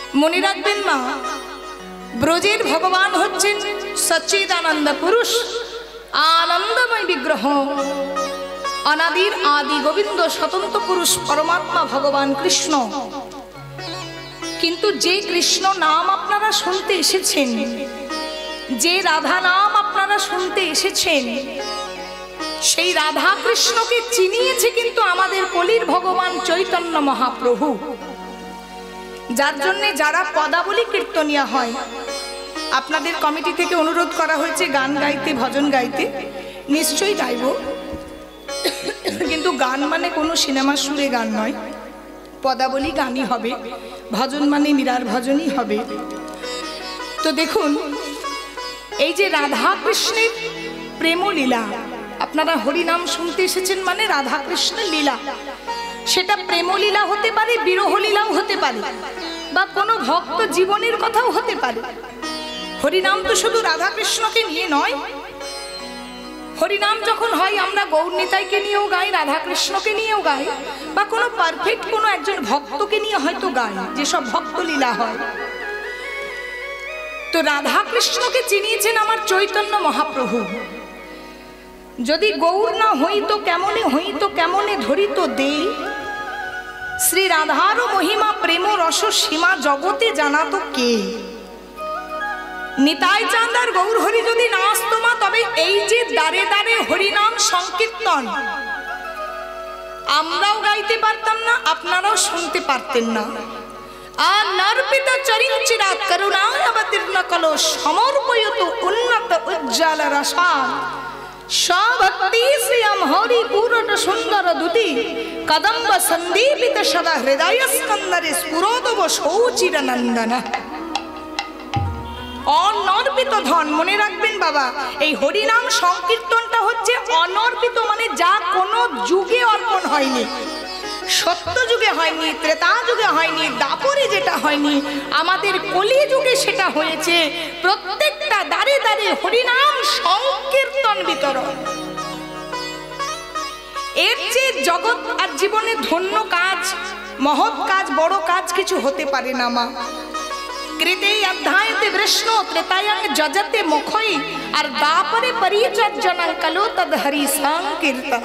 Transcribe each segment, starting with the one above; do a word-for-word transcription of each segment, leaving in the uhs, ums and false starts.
মনে রাখবেন মা, ব্রজের ভগবান হচ্ছেন সচ্চিদানন্দ পুরুষ, আনন্দময় বিগ্রহ, অনাদির আদি গোবিন্দ স্বতন্ত্র পুরুষ পরমাত্মা ভগবান কৃষ্ণ। কিন্তু যে কৃষ্ণ নাম আপনারা শুনতে এসেছেন, যে রাধা নাম আপনারা শুনতে এসেছেন, সেই রাধা কৃষ্ণকে চিনিয়েছে কিন্তু আমাদের কলির ভগবান চৈতন্য মহাপ্রভু। যার জন্য যারা পদাবলী কীর্তনিয়া হয়, আপনাদের কমিটি থেকে অনুরোধ করা হয়েছে গান গাইতে, ভজন গাইতে। নিশ্চয়ই গাইব, কিন্তু গান মানে কোনো সিনেমার সুরে গান নয়, পদাবলী গানই হবে, ভজন মানে মীরার ভজনই হবে। তো দেখুন, এই যে রাধা কৃষ্ণের প্রেমলীলা, আপনারা হরিনাম শুনতে এসেছেন মানে রাধা কৃষ্ণের লীলা, সেটা প্রেমলীলা হতে পারে, বিরহলীলাও হতে পারে, বা কোনো ভক্ত জীবনের কথাও হতে পারে। হরিনাম তো শুধু রাধা কৃষ্ণকে নিয়ে নয়, হরিনাম যখন হয় আমরা গৌর নিতাইকে নিয়েও গাই, রাধা কৃষ্ণকে নিয়েও গাই, বা কোনো পারফেক্ট কোনো একজন ভক্তকে নিয়ে হয়তো গাই, যেসব ভক্ত লীলা হয়। তো রাধা কৃষ্ণকে চিনিয়েছেন আমার চৈতন্য মহাপ্রভু। যদি গৌর না হইতো কেমনে হইতো কেমনে ধরিত দে, শ্রী রাধার মহিমা প্রেম রস সীমা জগতে জানাতো কে। নিতাই চাঁদ আর গৌর হরি যদি না আসতো মা, তবে এই যে দাঁড়ে দাঁড়ে হরিনাম সংকীর্তন আমরাও গাইতে পারতাম না, আপনারাও শুনতে পারতেন না। আর নর্পিত চরিঞ্চিরা করুণায় অবতীর্ণ কলো সমর্পয়ত উন্নত উজ্জ্বল রসা স্বভক্তি শ্রিয়ম হরি পুরট সুন্দর দুতি কদম্ব সন্দীপিত সদা হৃদয় স্কন্দরে স্ফুরোদব সৌচির নন্দন। অনর্পিত ধন, মনে রাখবেন বাবা, এই হরিনাম সংকীর্তনটা হচ্ছে অনর্পিত, মানে যা কোনো যুগে অর্পণ হয়নি, সত্য যুগে হয়নি, ত্রেতা যুগে হয়নি, দাপরে যেটা হয়নি, আমাদের কলি যুগে সেটা হয়েছে। প্রত্যেকটা দাঁড়ে দাঁড়ে হরিনাম সংকীর্তন বিতরণ, এর চেয়ে জগৎ আর জীবনে ধন্য কাজ, মহৎ কাজ, বড় কাজ কিছু হতে পারে না মা। কৃতে অধ্যায়তে বৃষ্ণু ত্রেতায়ং যজতে মুখই আর দাপরে পরিচর্যনং কলো তদ হরি সংকীর্তন।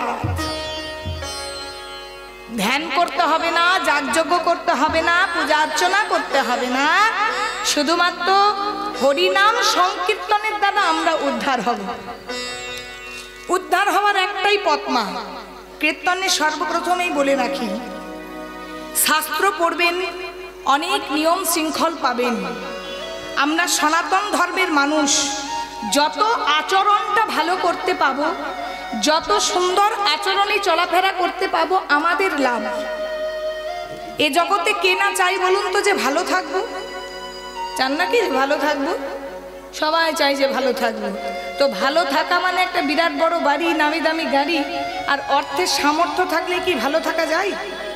ধ্যান করতে হবে না, যাগযজ্ঞ করতে হবে না, পূজা অর্চনা করতে হবে না, শুধুমাত্র হরিনাম সংকীর্তনের দ্বারা আমরা উদ্ধার হব। উদ্ধার হওয়ার একটাই পথ মা। কীর্তনে সর্বপ্রথমেই বলে রাখি, শাস্ত্র পড়বেন, অনেক নিয়ম শৃঙ্খল পাবেন। আমরা সনাতন ধর্মের মানুষ, যত আচরণটা ভালো করতে পাবো, যত সুন্দর আচরণে চলাফেরা করতে পাবো, আমাদের লাভ। এ জগতে কে না চাই বলুন তো যে ভালো থাকবো? চান নাকি ভালো থাকবো? সবাই চাই যে ভালো থাকবো। তো ভালো থাকা মানে একটা বিরাট বড় বাড়ি, নামি দামি গাড়ি আর অর্থের সামর্থ্য থাকলে কি ভালো থাকা যায়?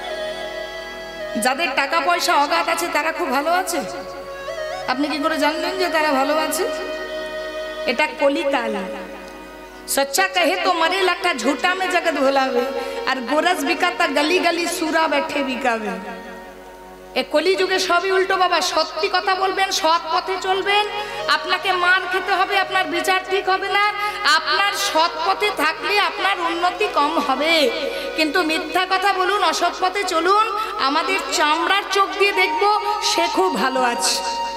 যাদের টাকা পয়সা অগাধ আছে তারা খুব ভালো আছে। আপনি কি করে জানলেন যে তারা ভালো আছে? এটা কলিকাল। सच्चा कहे तो मरे लगता झूठा में जगत भुलावे और गोरस बिकाता गली गली सूरा बैठे बिकावे। ए कली जुगे सबই উল্টো বাবা। সত্যি কথা বলবেন, সৎ পথে চলবেন, আপনাকে মার খেতে হবে, আপনার বিচার ঠিক হবে না। আপনার সৎ পথে থাকলে আপনার উন্নতি কম হবে, কিন্তু মিথ্যা কথা বলুন, অসৎ পথে চলুন, আমাদের চামড়ার চোখ দিয়ে দেখব সে খুব ভালো আছে।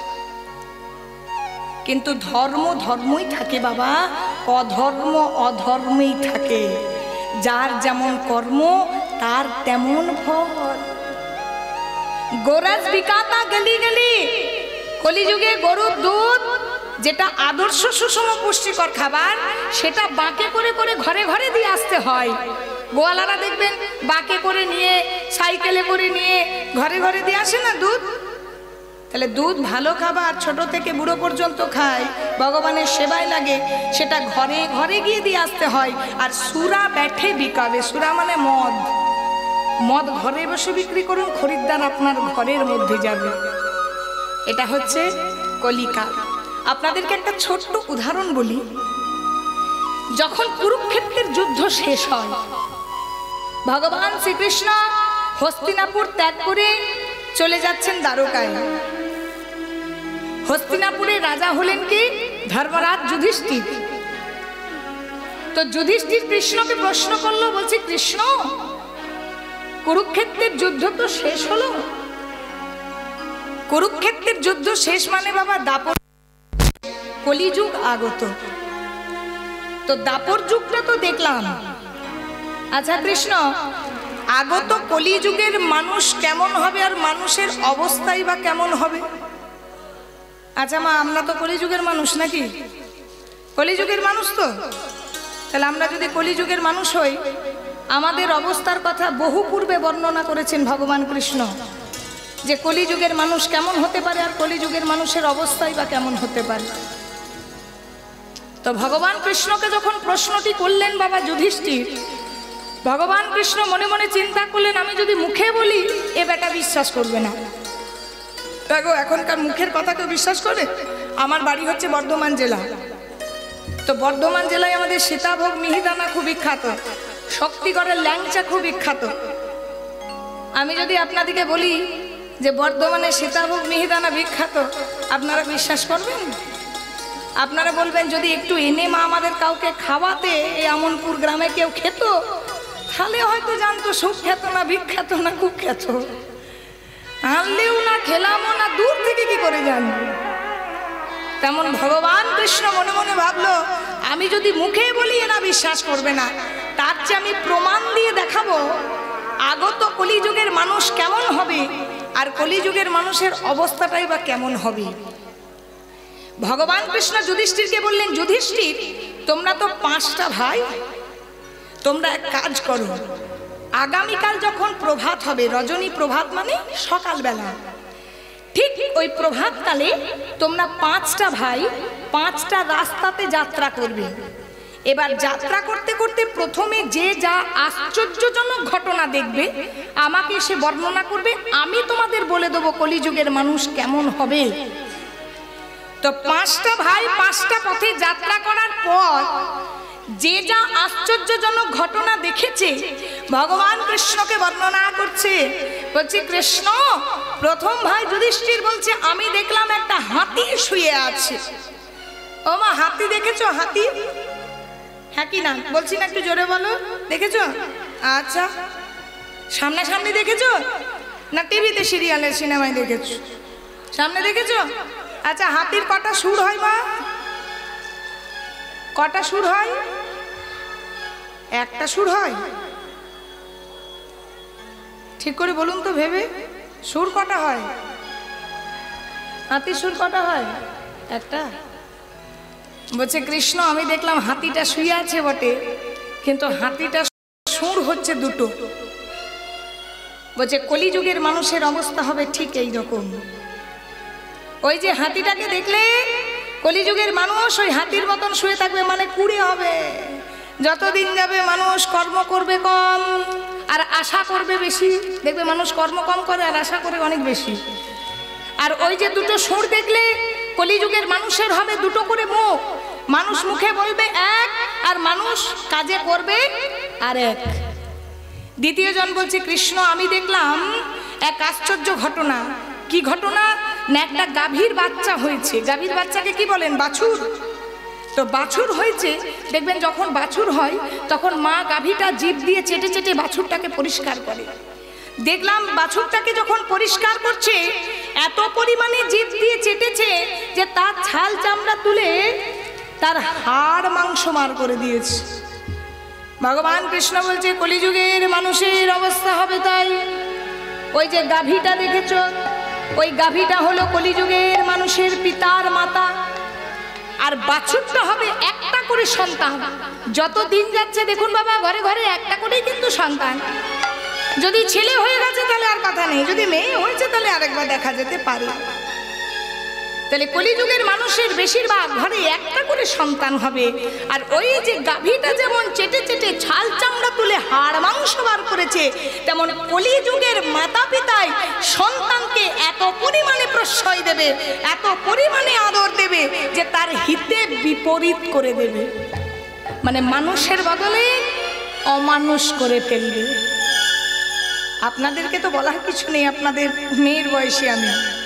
কিন্তু ধর্ম ধর্মই থাকে বাবা, অধর্ম অধর্মেই থাকে। যার যেমন কর্ম তার তেমন ফল। গোরস বিকাতা গলি গলি। কলিযুগে গরুর দুধ যেটা আদর্শ সুষম পুষ্টিকর খাবার, সেটা বাঁকে করে করে ঘরে ঘরে দিয়ে আসতে হয়। গোয়ালারা দেখবেন বাঁকে করে নিয়ে, সাইকেলে করে নিয়ে ঘরে ঘরে দিয়ে আসে না দুধ। তাহলে দুধ ভালো খাবার, ছোট থেকে বুড়ো পর্যন্ত খায়, ভগবানের সেবায় লাগে, সেটা ঘরে ঘরে গিয়ে দিয়ে আসতে হয়। আর সুরা ব্যাঠে বিকাবে। সুরা মানে মদ। মদ ঘরে বসে বিক্রি করুন, খরিদ্দার আপনার ঘরের মধ্যে যাবে। এটা হচ্ছে কলিকাল। আপনাদেরকে একটা ছোট্ট উদাহরণ বলি। যখন কুরুক্ষেত্রের যুদ্ধ শেষ হয়, ভগবান শ্রীকৃষ্ণ হস্তিনাপুর ত্যাগ করে চলে যাচ্ছেন দ্বারকায়। হস্তিনাপুরে রাজা হলেন কি? ধর্মরাজ যুধিষ্ঠির। তো যুধিষ্ঠির কৃষ্ণকে প্রশ্ন করলো, বলছি কৃষ্ণ, কুরুক্ষেত্রের যুদ্ধ তো শেষ হলো। কুরুক্ষেত্রের যুদ্ধ শেষ মানে বাবা দাপর, কলিযুগ আগত। তো দাপর যুগটা তো দেখলাম। আচ্ছা কৃষ্ণ, আগত কলিযুগের মানুষ কেমন হবে আর মানুষের অবস্থাই বা কেমন হবে? আচ্ছা মা, আমরা তো কলিযুগের মানুষ নাকি? কলিযুগের মানুষ তো, তাহলে আমরা যদি কলিযুগের মানুষ হই, আমাদের অবস্থার কথা বহু পূর্বে বর্ণনা করেছেন ভগবান কৃষ্ণ, যে কলিযুগের মানুষ কেমন হতে পারে আর কলিযুগের মানুষের অবস্থাই বা কেমন হতে পারে। তো ভগবান কৃষ্ণকে যখন প্রশ্নটি করলেন বাবা যুধিষ্ঠির, ভগবান কৃষ্ণ মনে মনে চিন্তা করলেন, আমি যদি মুখে বলি এ বেটা বিশ্বাস করবে না। দেখো এখনকার মুখের কথা কেউ বিশ্বাস করে? আমার বাড়ি হচ্ছে বর্ধমান জেলা। তো বর্ধমান জেলায় আমাদের সীতাভোগ মিহিদানা খুব বিখ্যাত, শক্তিগড়ের ল্যাংচা খুব বিখ্যাত। আমি যদি আপনাদেরকে বলি যে বর্ধমানে সীতাভোগ মিহিদানা বিখ্যাত, আপনারা বিশ্বাস করবেন? আপনারা বলবেন যদি একটু এনে মা আমাদের কাউকে খাওয়াতে, এই আমনপুর গ্রামে কেউ খেত, তাহলে হয়তো জানতো সুখ্যাত না বিখ্যাত না কুখ্যাত। আনলেও না, খেলামও না, দূর থেকে কি করে জানবো? তেমন ভগবান কৃষ্ণ মনে মনে ভাবলো, আমি যদি মুখে বলি এরা বিশ্বাস করবে না, তার চেয়ে আমি প্রমাণ দিয়ে দেখাবো আগত কলিযুগের মানুষ কেমন হবে আর কলিযুগের মানুষের অবস্থাটাই বা কেমন হবে। ভগবান কৃষ্ণ যুধিষ্ঠিরকে বললেন, যুধিষ্ঠির, তোমরা তো পাঁচটা ভাই, তোমরা এক কাজ করো, আগামীকাল যখন প্রভাত হবে, রজনী প্রভাত মানে সকালবেলা, ঠিক ওই প্রভাতকালে তোমরা পাঁচটা ভাই পাঁচটা রাস্তাতে যাত্রা করবে। এবার যাত্রা করতে করতে প্রথমে যে যা আশ্চর্যজনক ঘটনা দেখবে আমাকে সে বর্ণনা করবে, আমি তোমাদের বলে দেবো কলিযুগের মানুষ কেমন হবে। তো পাঁচটা ভাই পাঁচটা পথে যাত্রা করার পর যে যা আশ্চর্যজনক ঘটনা দেখেছে ভগবান কৃষ্ণকে বর্ণনা করছে। বলছে কৃষ্ণ, প্রথম ভাই যুধিষ্ঠির বলছে, আমি দেখলাম একটা হাতি শুয়ে আছে। ও মা, হাতি দেখেছো? হাতি হ্যাঁ কি না বলছি না, একটু জোরে বলো। দেখেছো? আচ্ছা, সামনাসামনি দেখেছো না টিভিতে সিরিয়ালে সিনেমায় দেখেছো? সামনে দেখেছো? আচ্ছা, হাতির কটা সুর হয় মা? কটা সুর হয়? একটা সুর হয়? ঠিক করে বলুন তো ভেবে, সুর কটা হয়? হাতির সুর কটা হয়? একটা। বলছে কৃষ্ণ, আমি দেখলাম হাতিটা শুয়ে আছে বটে, কিন্তু হাতিটা সুর হচ্ছে দুটো। বলছে কলিযুগের মানুষের অবস্থা হবে ঠিক এই রকম। ওই যে হাতিটাকে দেখলে কলিযুগের মানুষ ওই হাতির মতন শুয়ে থাকবে, মানে কুড়ে হবে। যতদিন যাবে মানুষ কর্ম করবে কম আর আশা করবে বেশি। দেখবে মানুষ কর্ম কম করে আর আশা করে অনেক বেশি। আর ওই যে দুটো সুর দেখলে কলিযুগের মানুষের হবে দুটো করে মুখ। মানুষ মুখে বলবে এক আর মানুষ কাজে করবে আর এক। দ্বিতীয় জন বলছে কৃষ্ণ, আমি দেখলাম এক আশ্চর্য ঘটনা। কি ঘটনা না, একটা গাভীর বাচ্চা হয়েছে। গাভীর বাচ্চাকে কি বলেন? বাছুর। তো বাছুর হয়েছে, দেখবেন যখন বাছুর হয় তখন মা গাভীটা জিভ দিয়ে চেটে চেটে বাছুরটাকে পরিষ্কার করে। দেখলাম বাছুরটাকে যখন পরিষ্কার করছে এত পরিমাণে জিভ দিয়ে চেটেছে যে তার ছাল চামড়া তুলে তার হাড় মাংস মার করে দিয়েছে। ভগবান কৃষ্ণ বলছে কলিযুগের মানুষের অবস্থা হবে তাই। ওই যে গাভীটা দেখেছ, ওই গাভীটা হলো কলিযুগের মানুষের পিতার মাতা। আর বাছুরটা হবে একটা করে সন্তান। যত দিন যাচ্ছে দেখুন বাবা, ঘরে ঘরে একটা করেই কিন্তু সন্তান। যদি ছেলে হয়ে গেছে তাহলে আর কথা নেই, যদি মেয়ে হয়েছে তাহলে আরেকবার দেখা যেতে পারে। তাহলে কলিযুগের মানুষের বেশিরভাগ ঘরে একটা করে সন্তান হবে। আর ওই যে গাভীটা যেমন চেটে চেটে ছাল চামড়া তুলে হাড় মাংস বার করেছে, তেমন কলিযুগের মাতা পিতাই সন্তানকে এত পরিমাণে প্রশ্রয় দেবে, এত পরিমাণে আদর দেবে যে তার হিতে বিপরীত করে দেবে। মানে মানুষের বদলে অমানুষ করে ফেলবে। আপনাদেরকে তো বলার কিছু নেই, আপনাদের মেয়ের বয়সী আমি।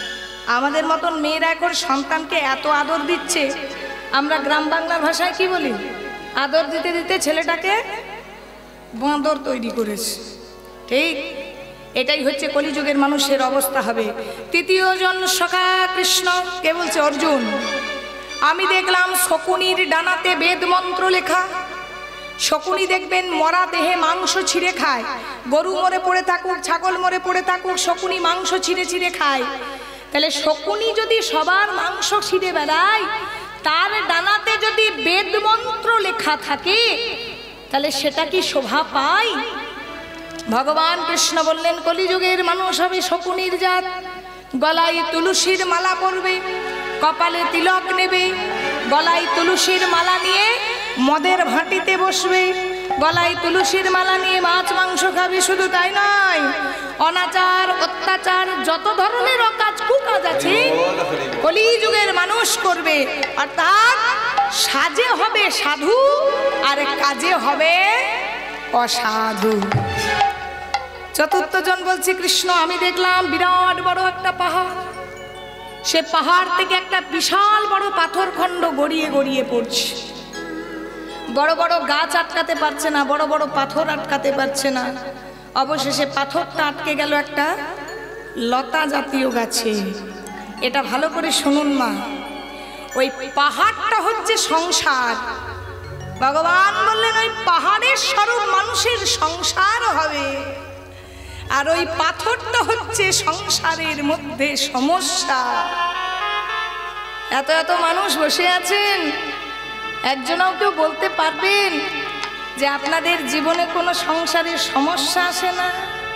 আমাদের মতন মেয়েরা এখন সন্তানকে এত আদর দিচ্ছে, আমরা গ্রাম বাংলার ভাষায় কি বলি, আদর দিতে দিতে ছেলেটাকে বাঁদর তৈরি করেছে। ঠিক এটাই হচ্ছে কলিযুগের মানুষের অবস্থা হবে। তৃতীয় জন সখা কৃষ্ণ, কে বলছে? অর্জুন। আমি দেখলাম শকুনির ডানাতে বেদ মন্ত্র লেখা। শকুনি দেখবেন মরা দেহে মাংস ছিঁড়ে খায়, গরু মরে পড়ে থাকুক, ছাগল মরে পড়ে থাকুক, শকুনি মাংস ছিঁড়ে ছিঁড়ে খায়। তাহলে শকুনি যদি সবার মাংস ছিঁড়ে বেড়ায়, তার ডানাতে যদি বেদ মন্ত্র লেখা থাকে, তাহলে সেটা কি শোভা পায়? ভগবান কৃষ্ণ বললেন কলিযুগের মানুষ হবে শকুনির জাত। গলায় তুলসীর মালা পরবে, কপালে তিলক নেবে, গলায় তুলসীর মালা নিয়ে মদের ভাটিতে বসবে, গলায় তুলসীর মালা নিয়ে মাছ মাংস খাবে। শুধু তাই নয়, অনাচার অত্যাচার যত ধরনের অকাজ কুকাজ আছে কলিযুগের মানুষ করবে। অর্থাৎ সাজে হবে সাধু আর কাজে হবে অসাধু। চতুর্থ জন বলছে কৃষ্ণ, আমি দেখলাম বিরাট বড় একটা পাহাড়, সে পাহাড় থেকে একটা বিশাল বড় পাথর খণ্ড গড়িয়ে গড়িয়ে পড়ছে। বড় বড় গাছ আটকাতে পারছে না, বড় বড় পাথর আটকাতে পারছে না, অবশেষে পাথরটা আটকে গেল একটা লতা জাতীয় গাছে। এটা ভালো করে শুনুন মা, ওই পাহাড়টা হচ্ছে সংসার। ভগবান বললেন ওই পাহাড়ের স্বরূপ মানুষের সংসার হবে, আর ওই পাথরটা হচ্ছে সংসারের মধ্যে সমস্যা। এত এত মানুষ বসে আছেন, একজনও কেউ বলতে পারবেন যে আপনাদের জীবনে কোনো সংসারের সমস্যা আসে না?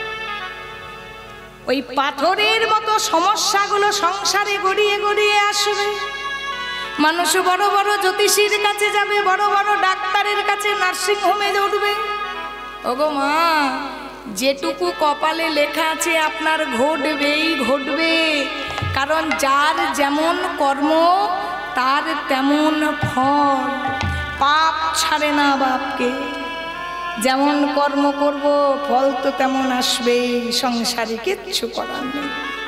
ওই পাথরের মতো সমস্যাগুলো সংসারে গড়িয়ে গড়িয়ে আসবে। মানুষ বড় বড় জ্যোতিষীর কাছে যাবে, বড় বড় ডাক্তারের কাছে, নার্সিং হোমে উঠবে। ওগো মা, যেটুকু কপালে লেখা আছে আপনার ঘটবেই ঘটবে, কারণ যার যেমন কর্ম তার তেমন ফল। পাপ ছাড়ে না বাপকে, যেমন কর্ম করব ফল তো তেমন আসবে। সংসারে কিচ্ছু করার নেই,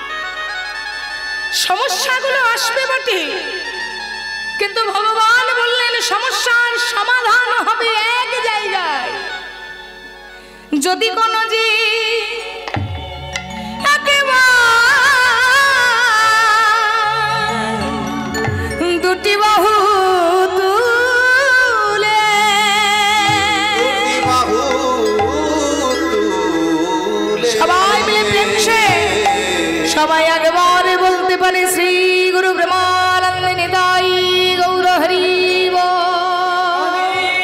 সমস্যাগুলো আসবে বটে, কিন্তু ভগবান বললেন সমস্যার সমাধান হবে এক জায়গায়। যদি কোনো যে দুটি বাহু তুলে সবাই মিলে প্রেম সে সবাই একবারে বলতে পারে শ্রী গুরু ব্রহ্মানন্দ নিতাই গৌর হরি বল।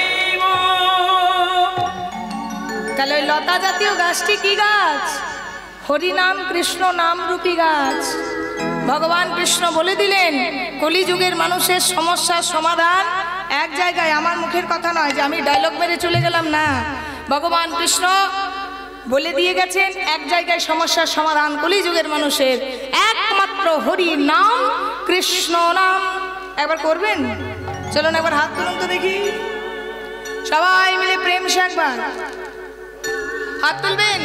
তাহলে ওই লতা জাতীয় গাছটি কি গাছ? হরিনাম কৃষ্ণ নাম রূপী গাছ। ভগবান কৃষ্ণ বলে দিলেন কলিযুগের মানুষের সমস্যার সমাধান এক জায়গায়। আমার মুখের কথা নয় যে আমি ডায়লগ মেরে চলে গেলাম, না, ভগবান কৃষ্ণ বলে দিয়ে গেছেন এক জায়গায় সমস্যার সমাধান কলিযুগের মানুষের একমাত্র হরি নাম কৃষ্ণ নাম। একবার করবেন? চলুন একবার হাত তুলুন তো দেখি, সবাই মিলে প্রেম সে একবার হাত তুলবেন,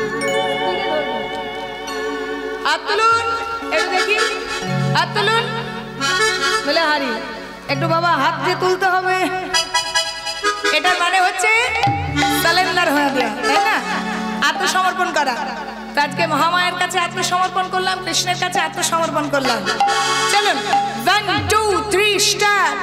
হাত তুলুন একটু দেখি, হাত তুলুন বলে হারি একটু। বাবা হাত দিয়ে তুলতে হবে, এটা মানে হচ্ছে সারেন্ডার হয়ে দেওয়া, তাই না? আত্মসমর্পণ করা। তো আজকে মহামায়ের কাছে আত্মসমর্পণ করলাম, কৃষ্ণের কাছে আত্মসমর্পণ করলাম। চলুন one two three start.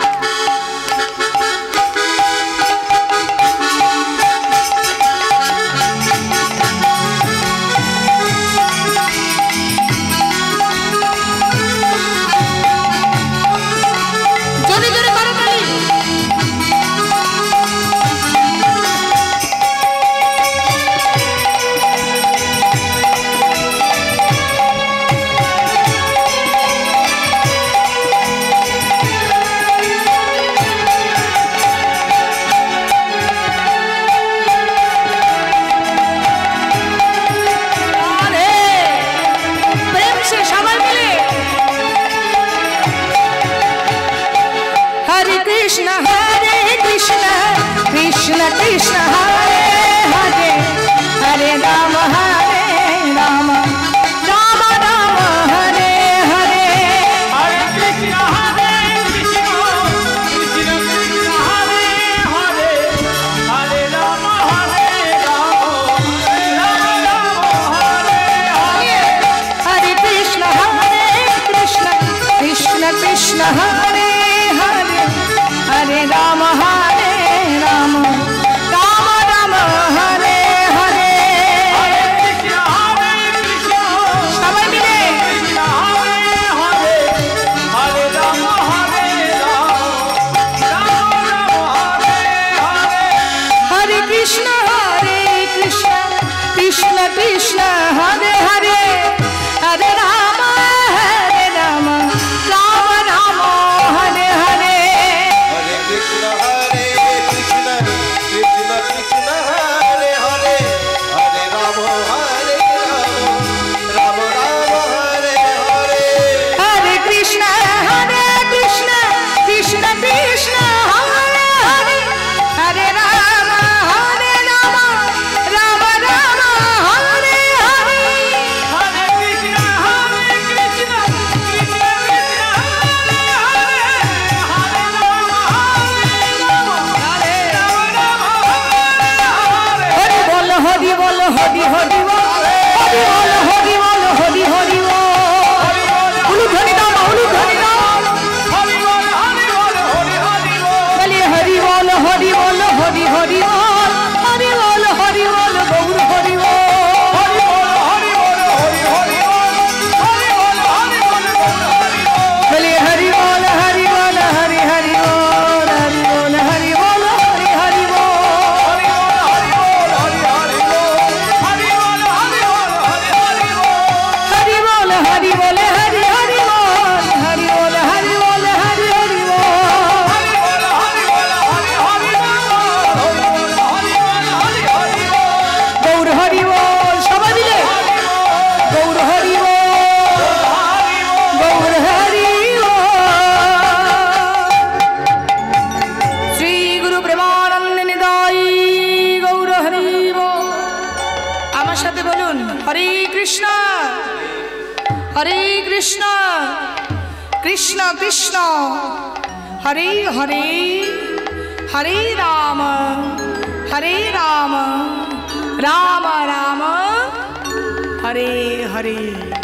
Krishna Hare Hare Hare Ram Hare Ram Ram Ram Hare Hare Krishna Krishna Krishna Hare Hare Hare Ram Hare Ram Ram Ram Hare Hare.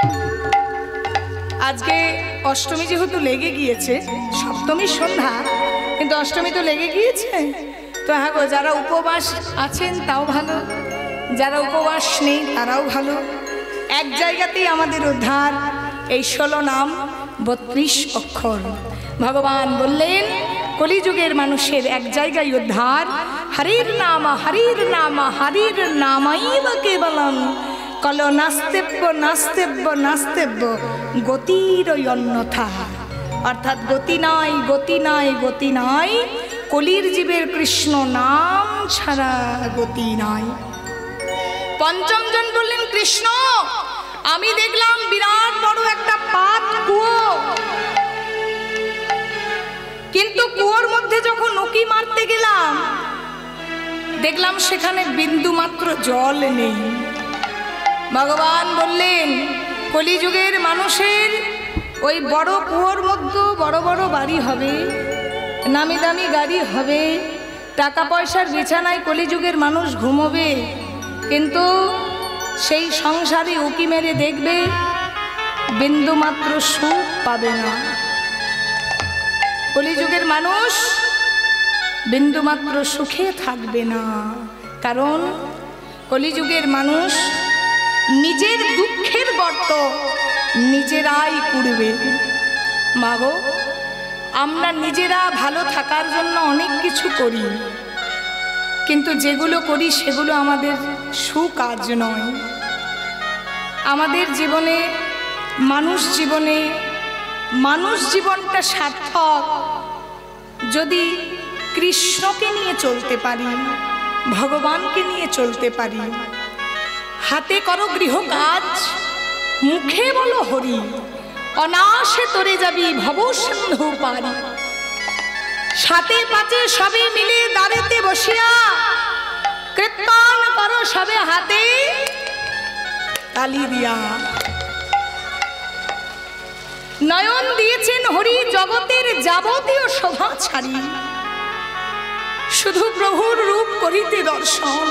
আজকে অষ্টমী যেহেতু লেগে গিয়েছে, সপ্তমীর সন্ধ্যা কিন্তু অষ্টমী তো লেগে গিয়েছে, তো হ্যাঁ গো, যারা উপবাস আছেন তাও ভালো, যারা উপবাস নেই তারাও ভালো। এক জায়গাতেই আমাদের উদ্ধার, এই ষোলো নাম বত্রিশ অক্ষর। ভগবান বললেন কলিযুগের মানুষের এক জায়গায় উদ্ধার, হরির নাম হরির নাম হরির নামাইব কেবলম কল নাস্তেব্য নাস্তেব্য নাস্তেব্য গতির অন্যথা। অর্থাৎ গতি নাই গতি নাই গতি নাই, কলির জীবের কৃষ্ণ নাম ছাড়া গতি নাই। পঞ্চম জন বললেন কৃষ্ণ আমি দেখলাম বিরাট বড় একটা পাত কুয়ো, কিন্তু কুয়োর মধ্যে যখন উঁকি মারতে গেলাম দেখলাম সেখানে বিন্দু মাত্র জল নেই। ভগবান বললেন কলিযুগের মানুষের ওই বড় কুয়োর মধ্যে বড় বড় বাড়ি হবে, নামি দামি গাড়ি হবে, টাকা পয়সার বিছানায় কলিযুগের মানুষ ঘুমোবে, কিন্তু সেই সংসারে উঁকি মেরে দেখবে বিন্দুমাত্র সুখ পাবে না। কলিযুগের মানুষ বিন্দুমাত্র সুখে থাকবে না, কারণ কলিযুগের মানুষ নিজের দুঃখের গর্ত নিজেরাই কুড়বে। মাগো, আমরা নিজেরা ভালো থাকার জন্য অনেক কিছু করি, কিন্তু যেগুলো করি সেগুলো আমাদের সুকাজ নয়। আমাদের জীবনে মানুষ জীবনে মানুষ জীবনটা সার্থক যদি কৃষ্ণকে নিয়ে চলতে পারি, ভগবানকে নিয়ে চলতে পারি। হাতে করো গৃহ কাজ, মুখে বলো হরি, অনায়াসে তরে যাবি ভব সিন্ধু পারি। সাথে পাচে সবে মিলে দাঁড়েতে বসিয়া কীর্তন করো সবে হাতে তালি দিয়া। নয়ন দিয়েছেন হরি জগতের যাবতীয় শোভা ছাড়ি, শুধু প্রভুর রূপ করিতে দর্শন।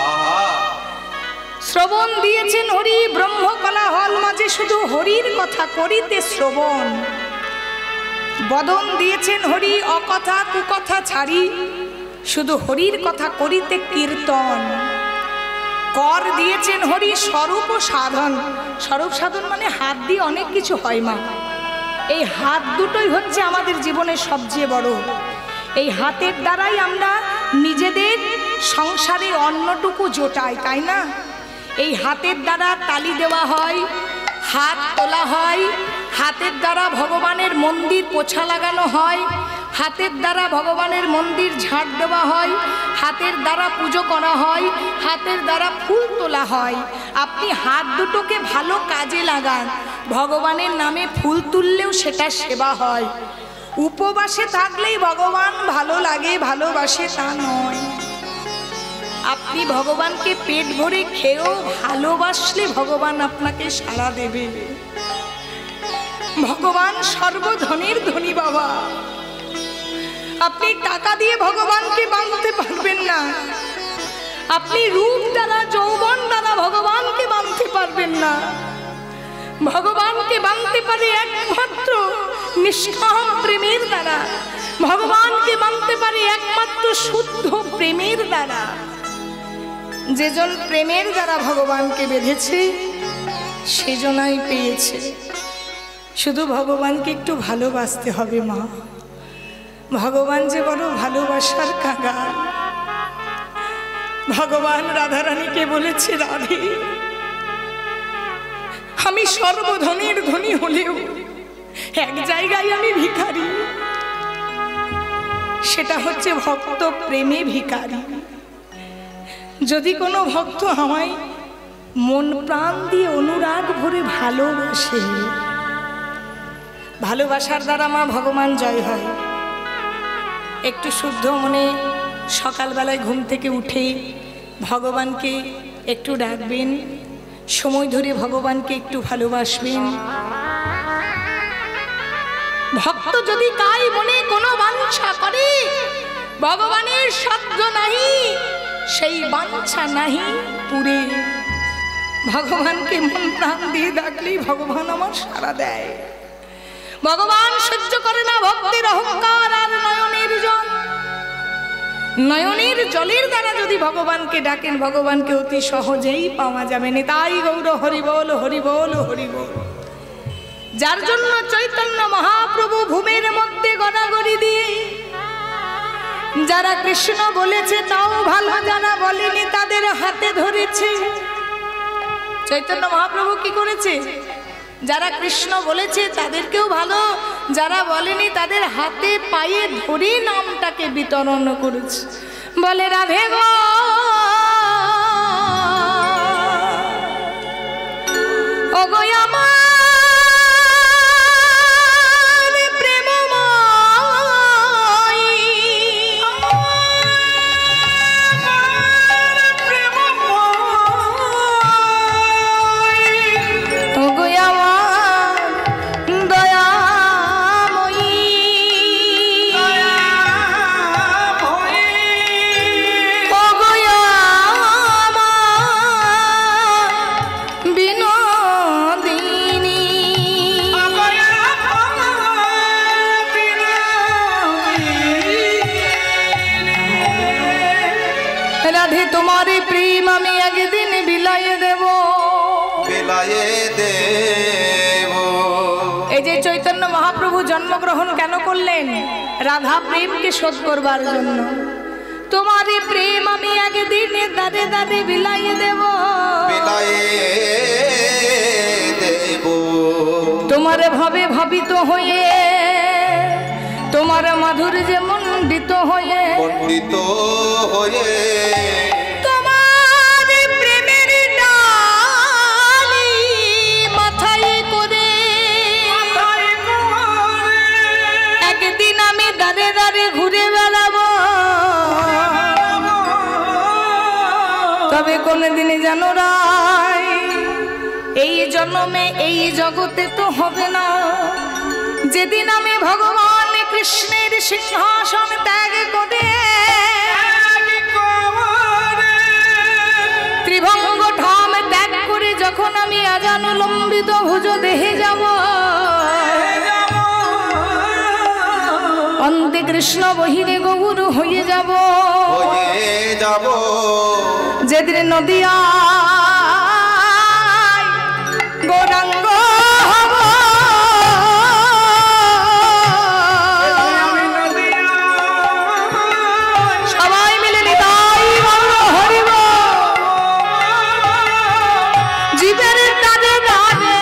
শ্রবণ দিয়েছেন হরি ব্রহ্মকলা হল মাঝে, শুধু হরির কথা করিতে শ্রবণ। বদন দিয়েছেন হরি অকথা কুকথা ছাড়ি, শুধু হরির কথা করিতে কীর্তন। কর দিয়েছেন হরি স্বরূপ সাধন, স্বরূপ সাধন মানে হাত দিয়ে অনেক কিছু হয় মা। এই হাত দুটোই হচ্ছে আমাদের জীবনের সবচেয়ে বড়। এই হাতের দ্বারাই আমরা নিজেদের সংসারে অন্নটুকু জোটাই, তাই না? এই হাতের দ্বারা তালি দেওয়া হয়, হাত তোলা হয়, হাতের দ্বারা ভগবানের মন্দির পোছা লাগানো হয়, হাতের দ্বারা ভগবানের মন্দির ঝাঁট দেওয়া হয়, হাতের দ্বারা পুজো করা হয়, হাতের দ্বারা ফুল তোলা হয়। আপনি হাত দুটোকে ভালো কাজে লাগান, ভগবানের নামে ফুল তুললেও সেটা সেবা হয়। উপবাসে থাকলেই ভগবান ভালো লাগে ভালোবাসে তা নয়। আপনি ভগবানকে পেট ভরে খেয়েও ভালোবাসলে ভগবান আপনাকে সাড়া দেবে। ভগবান সর্বধনের ধনী বাবা। আপনি টাকা দিয়ে ভগবানকে বাঁধতে পারবেন না, আপনি রূপ দ্বারা যৌবন দ্বারা ভগবানকে বাঁধতে পারবেন না। ভগবানকে বাঁধতে পারে একমাত্র নিষ্কাম প্রেমের দ্বারা, ভগবানকে বাঁধতে পারে একমাত্র শুদ্ধ প্রেমের দ্বারা। যেজন প্রেমের দ্বারা ভগবানকে বেঁধেছে সেজনাই পেয়েছে। শুধু ভগবানকে একটু ভালোবাসতে হবে মা। ভগবান যে বড় ভালোবাসার কাঙাল। ভগবান রাধারানীকে বলেছে, রাধে আমি সর্বধনের ধনী হলেও এক জায়গায় আমি ভিখারি, সেটা হচ্ছে ভক্ত প্রেমে ভিখারি। যদি কোনো ভক্ত আমায় মন প্রাণ দিয়ে অনুরাগ ভরে ভালোবাসে, ভালোবাসার দ্বারা মা ভগবান জয় হয়। একটু শুদ্ধ মনে সকালবেলায় ঘুম থেকে উঠে ভগবানকে একটু ডাকবেন, সময় ধরে ভগবানকে একটু ভালোবাসবেন। ভক্ত যদি কাই মনে কোনো বাঞ্ছা করে, ভগবানের সাধ্য নাহি সেই বাঞ্ছা নাহি পুরে। ভগবানকে মন প্রাণ দিয়ে ডাকলেই ভগবান আমার সাড়া দেয়। ভগবান সহ্য করে না ভক্তির অহংকার আর নয়নের জল। নয়নের জলের দ্বারা যদি ভগবানকে ডাকেন, ভগবানকে অতি সহজেই পাওয়া যাবে না। তাই গৌর হরি বল, হরি বল, হরি বল। যার জন্য চৈতন্য মহাপ্রভু ভূমির মধ্যে গড়াগড়ি দিয়ে, যারা কৃষ্ণ বলেছে তাও ভালো, যারা বলেনি তাদের হাতে ধরেছে। চৈতন্য মহাপ্রভু কি করেছে? যারা কৃষ্ণ বলেছে তাদেরকেও ভালো, যারা বলেনি তাদের হাতে পায়ে ধরে নামটাকে বিতরণ করেছে। বলে রাধে গো ওগো আমার চৈতন্য মহাপ্রভু জন্মগ্রহণ কেন করলেন? রাধা প্রেমকে শোধ করবার জন্য। তোমারই প্রেম আমি একদিনে দাঁড়ে দাঁড়ে বিলাইয়ে দেব, তোমার ভাবে ভাবিত হয়ে, তোমার মাধুর্যে মণ্ডিত হয়ে, মণ্ডিত হয়ে তবে কোনদিনই জানো রাই, এই জন্মে এই জগতে তো হবে না। যেদিন আমি ভগবান কৃষ্ণের সিংহাসন ত্যাগ করে ত্রিভঙ্গ ধাম ত্যাগ করে যখন আমি আজানুলম্বিত ভুজ দেহে যাব, অন্তে কৃষ্ণ বহিরে গৌর হয়ে যাব, যাব যেদিন নদিয়া গৌরাঙ্গ হব, সবাই মিলে নিতাই গৌর হরিব, জীবের টানে টানে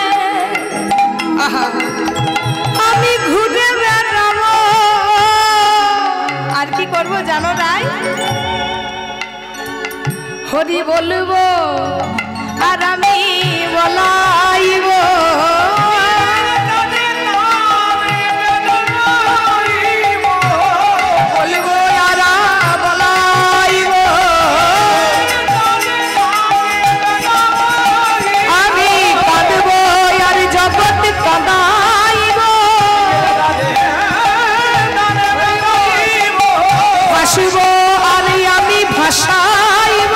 আমি ঘুরে বেড়াবো। আর কি করবো জানো নাই? হরি বলবো আর আমি বলাইব, বলবো আর বলাইব, আমি কাঁদবো আর জগৎ কাঁদাইব, ভাসিব আর আমি ভাষাইব।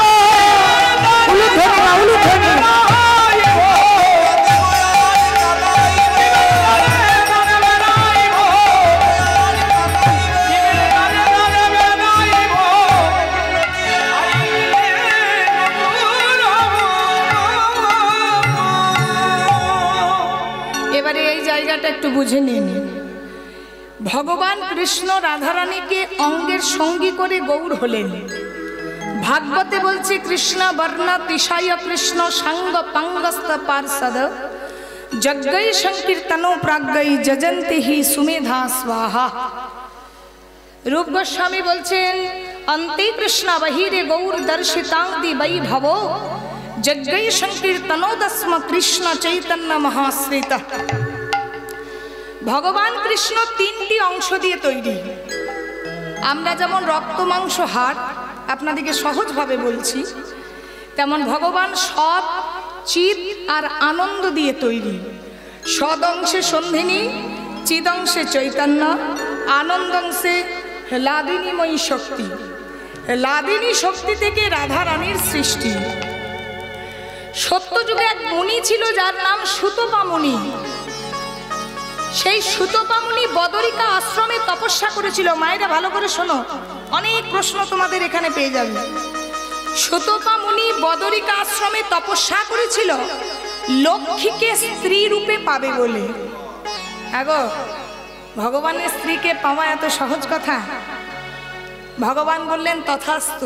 এবারে এই জায়গাটা একটু বুঝে নিন। ভগবান কৃষ্ণ রাধারানীকে অঙ্গের সঙ্গী করে গৌর হলেন। ভাগবতে বলছে কৃষ্ণ বর্ণা তিশায় কৃষ্ণ সাঙ্গ পাঙ্গস্ত পার্ষদ যজ্ঞৈ সংকীর্তনো প্রাজ্ঞৈ যজন্তি হি সুমেধা স্বাহা। রূপ গোস্বামী বলছেন অন্তে কৃষ্ণ বহিরে গৌর দর্শিতাংদি বৈভব যজ্ঞৈ সংকীর্তনো দস্ম কৃষ্ণ চৈতন্য মহাশ্রিত। ভগবান কৃষ্ণ তিনটি অংশ দিয়ে তৈরি। আমরা যেমন রক্ত মাংস হাড় আপনাদেরকে সহজভাবে বলছি, তেমন ভগবান সৎ চিত আর আনন্দ দিয়ে তৈরি। সৎ অংশে সন্ধিনী, চিদংশে চৈতন্য, আনন্দংশে লাদিনীময়ী শক্তি। লাদিনী শক্তি থেকে রাধা রানীর সৃষ্টি। সত্যযুগে এক মুনি ছিল যার নাম সুতপা মুনি। সেই সুতপা মুনি বদরিকা আশ্রমে তপস্যা করেছিল। মায়েরা ভালো করে শোনো, অনেক প্রশ্ন তোমাদের এখানে পেয়ে যাবে। সুতপা মুনি বদরিকা আশ্রমে তপস্যা করেছিল লক্ষ্মীকে স্ত্রী রূপে পাবে বলে। আগো ভগবানের স্ত্রীকে পাওয়া এত সহজ কথা? ভগবান বললেন তথাস্তু,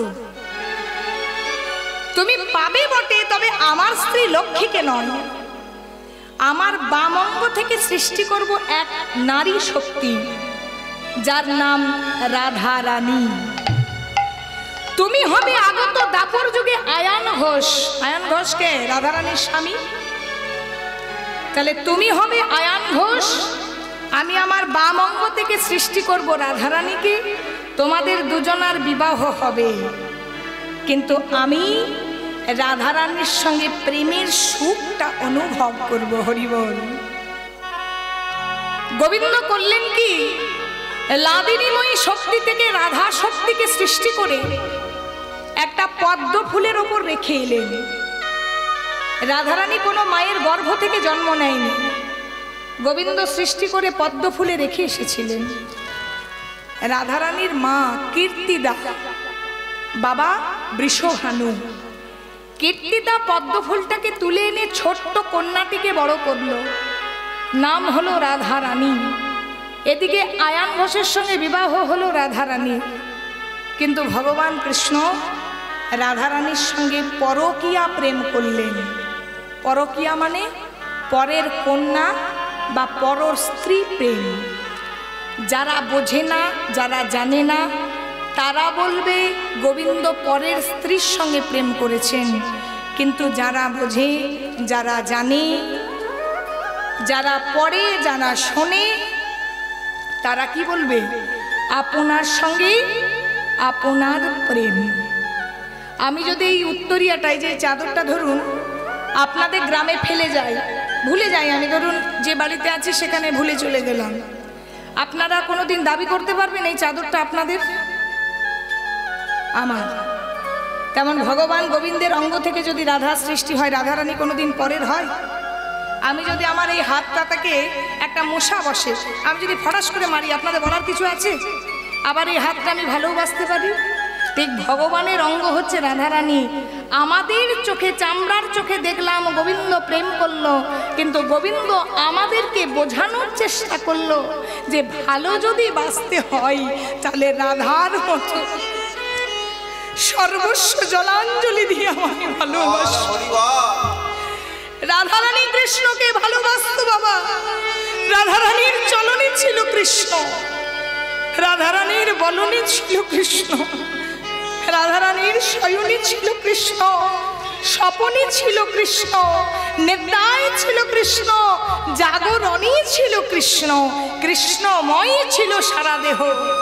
তুমি পাবে বটে, তবে আমার স্ত্রী লক্ষ্মীকে নয়, আমার বাম অঙ্গ থেকে সৃষ্টি করব এক নারী শক্তি যার নাম রাধা রানী। তুমি হবে আগত দাপর যুগে আয়ান ঘোষ। আয়ান ঘোষকে রাধা রানীর স্বামী। তাহলে তুমি হবে আয়ান ঘোষ, আমি আমার বাম অঙ্গ থেকে সৃষ্টি করব রাধা রানীকে, তোমাদের দুজনার বিবাহ হবে। কিন্তু আমি রাধা রানীর সঙ্গে প্রেমের সুখটা অনুভব করব। হরিবল। গোবিন্দ করলেন কি, লাদিনীময়ী শক্তি থেকে রাধা শক্তিকে সৃষ্টি করে একটা পদ্ম ফুলের ওপর রেখে এলেন। রাধারানী কোনো মায়ের গর্ভ থেকে জন্ম নেয়নি, গোবিন্দ সৃষ্টি করে পদ্ম ফুলে রেখে এসেছিলেন। রাধারানীর মা কীর্তিদা, বাবা বৃষভানু। কীর্তিদা পদ্ম ফুলটাকে তুলে এনে ছোট্ট কন্যাটিকে বড় করলো, নাম হলো রাধা রানী। এদিকে আয়ান ঘোষের সঙ্গে বিবাহ হলো রাধা রানী। কিন্তু ভগবান কৃষ্ণ রাধা রানীর সঙ্গে পরকীয়া প্রেম করলেন। পরকীয়া মানে পরের কন্যা বা পর স্ত্রী প্রেম। যারা বোঝে না, যারা জানে না, তারা বলবে গোবিন্দ পরের স্ত্রীর সঙ্গে প্রেম করেছেন। কিন্তু যারা বোঝে, যারা জানে, যারা পড়ে, যারা শোনে, তারা কি বলবে, আপনার সঙ্গে আপনার প্রেম। আমি যদি এই উত্তরিয়াটাই, যে চাদরটা ধরুন আপনাদের গ্রামে ফেলে যাই, ভুলে যাই, আমি ধরুন যে বাড়িতে আছি সেখানে ভুলে চলে গেলাম, আপনারা কোনোদিন দাবি করতে পারবেন এই চাদরটা আপনাদের? আমার। তেমন ভগবান গোবিন্দের অঙ্গ থেকে যদি রাধা সৃষ্টি হয়, রাধারানী কোনোদিন পরের হয়? আমি যদি আমার এই হাতটাকে একটা মশা বসে, আমি যদি ফরাস করে মারি, আপনাদের বলার কিছু আছে? আবার এই হাতটা আমি ভালোবাসতে পারি। ঠিক ভগবানের অঙ্গ হচ্ছে রাধারানী। আমাদের চোখে, চামড়ার চোখে দেখলাম গোবিন্দ প্রেম করলো, কিন্তু গোবিন্দ আমাদেরকে বোঝানোর চেষ্টা করলো যে ভালো যদি বাঁচতে হয় তাহলে রাধার মতো সর্বস্ব জলাঞ্জলি দিয়ে আমাকে ভালোবাসো। রাধারানী কৃষ্ণকে ভালোবাসতো বাবা। রাধারানীর চলনে ছিল কৃষ্ণ, রাধারানীর বলনে ছিল কৃষ্ণ, রাধারানীর শয়নে ছিল কৃষ্ণ, স্বপনে ছিল কৃষ্ণ, নেতায় ছিল কৃষ্ণ, জাগরণে ছিল কৃষ্ণ, কৃষ্ণময় ছিল সারা দেহ।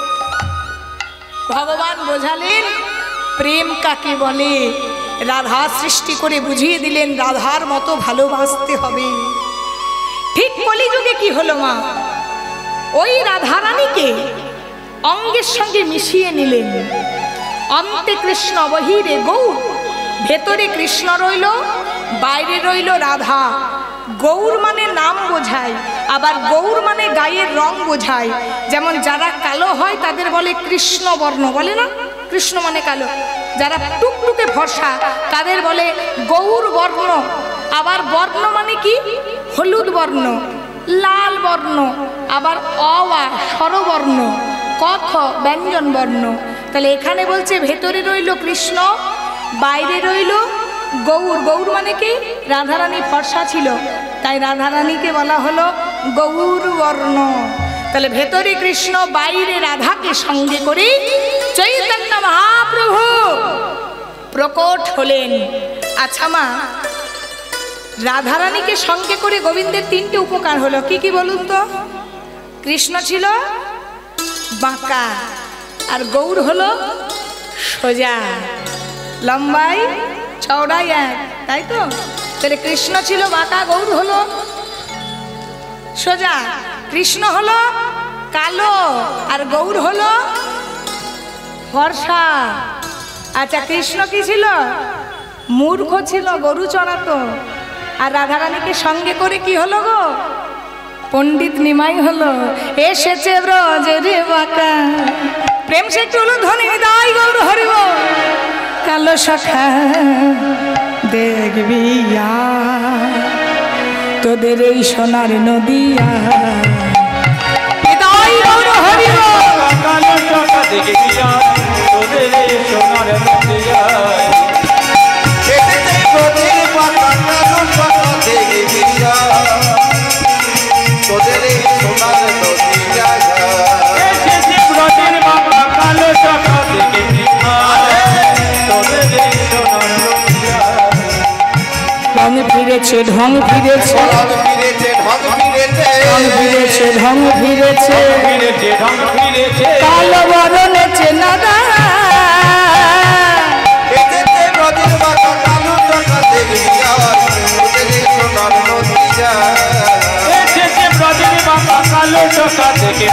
ভগবান বোঝালেন প্রেম কাকে বলে, রাধা সৃষ্টি করে বুঝিয়ে দিলেন রাধার মতো ভালোবাসতে হবে। ঠিক কলিযুগে কি হলো মা, ওই রাধারানীকে অঙ্গের সঙ্গে মিশিয়ে নিলেন। অন্তে কৃষ্ণ বহিরে গৌর, ভেতরে কৃষ্ণ রইল, বাইরে রইল রাধা। গৌর মানে নাম বোঝায়, আবার গৌর মানে গায়ের রং বোঝায়। যেমন যারা কালো হয় তাদের বলে কৃষ্ণ বর্ণ, বলে না? কৃষ্ণ মানে কালো। যারা টুকটুকে ফর্সা তাদের বলে গৌর বর্ণ। আবার বর্ণ মানে কি? হলুদ বর্ণ, লাল বর্ণ, আবার অওয়া স্বরবর্ণ, ক খ ব্যঞ্জন বর্ণ। তাহলে এখানে বলছে ভেতরে রইল কৃষ্ণ, বাইরে রইল গৌর। গৌর মানে কি? রাধারানী ফর্সা ছিল, তাই রাধারানীকে বলা হলো গৌর বর্ণ। তাহলে ভেতরে কৃষ্ণ, বাইরে রাধাকে সঙ্গে করে চৈতন্য মহাপ্রভু প্রকট হলেন। আচ্ছা মা, রাধারানীকে সঙ্গে করে গোবিন্দের তিনটে উপকার হলো, কি কি বলুন তো? কৃষ্ণ ছিল বাঁকা, আর গৌর হলো সোজা, লম্বাই চওড়াই এক, তাই তো? তাহলে কৃষ্ণ ছিল বাঁকা, গৌর হলো সোজা। কৃষ্ণ হলো কালো আর গৌর হলো ফর্সা। আচ্ছা, কৃষ্ণ কি ছিল? মূর্খ ছিল, গরু চড়াতো। আর রাধারানীকে সঙ্গে করে কি হলো গো? পণ্ডিত নিমাই হলো। এসেছে ব্রজের বাঁকা। প্রেম সে একটু হলো ধনী দাই গৌর হরিব। কালো সখা দেখবি তোদের এই সোনার নদিয়া। দাই গৌর হরিব। কালো সখা দেখবি তোদের এই সোনার নদিয়া। ঢং ফিরেছে, ঢং ফিরেছে, ঢং ফিরেছে, ঢং ফিরেছে, ঢং ফিরেছে, কালো বরণেছে নাদা। কালো চকা থেকে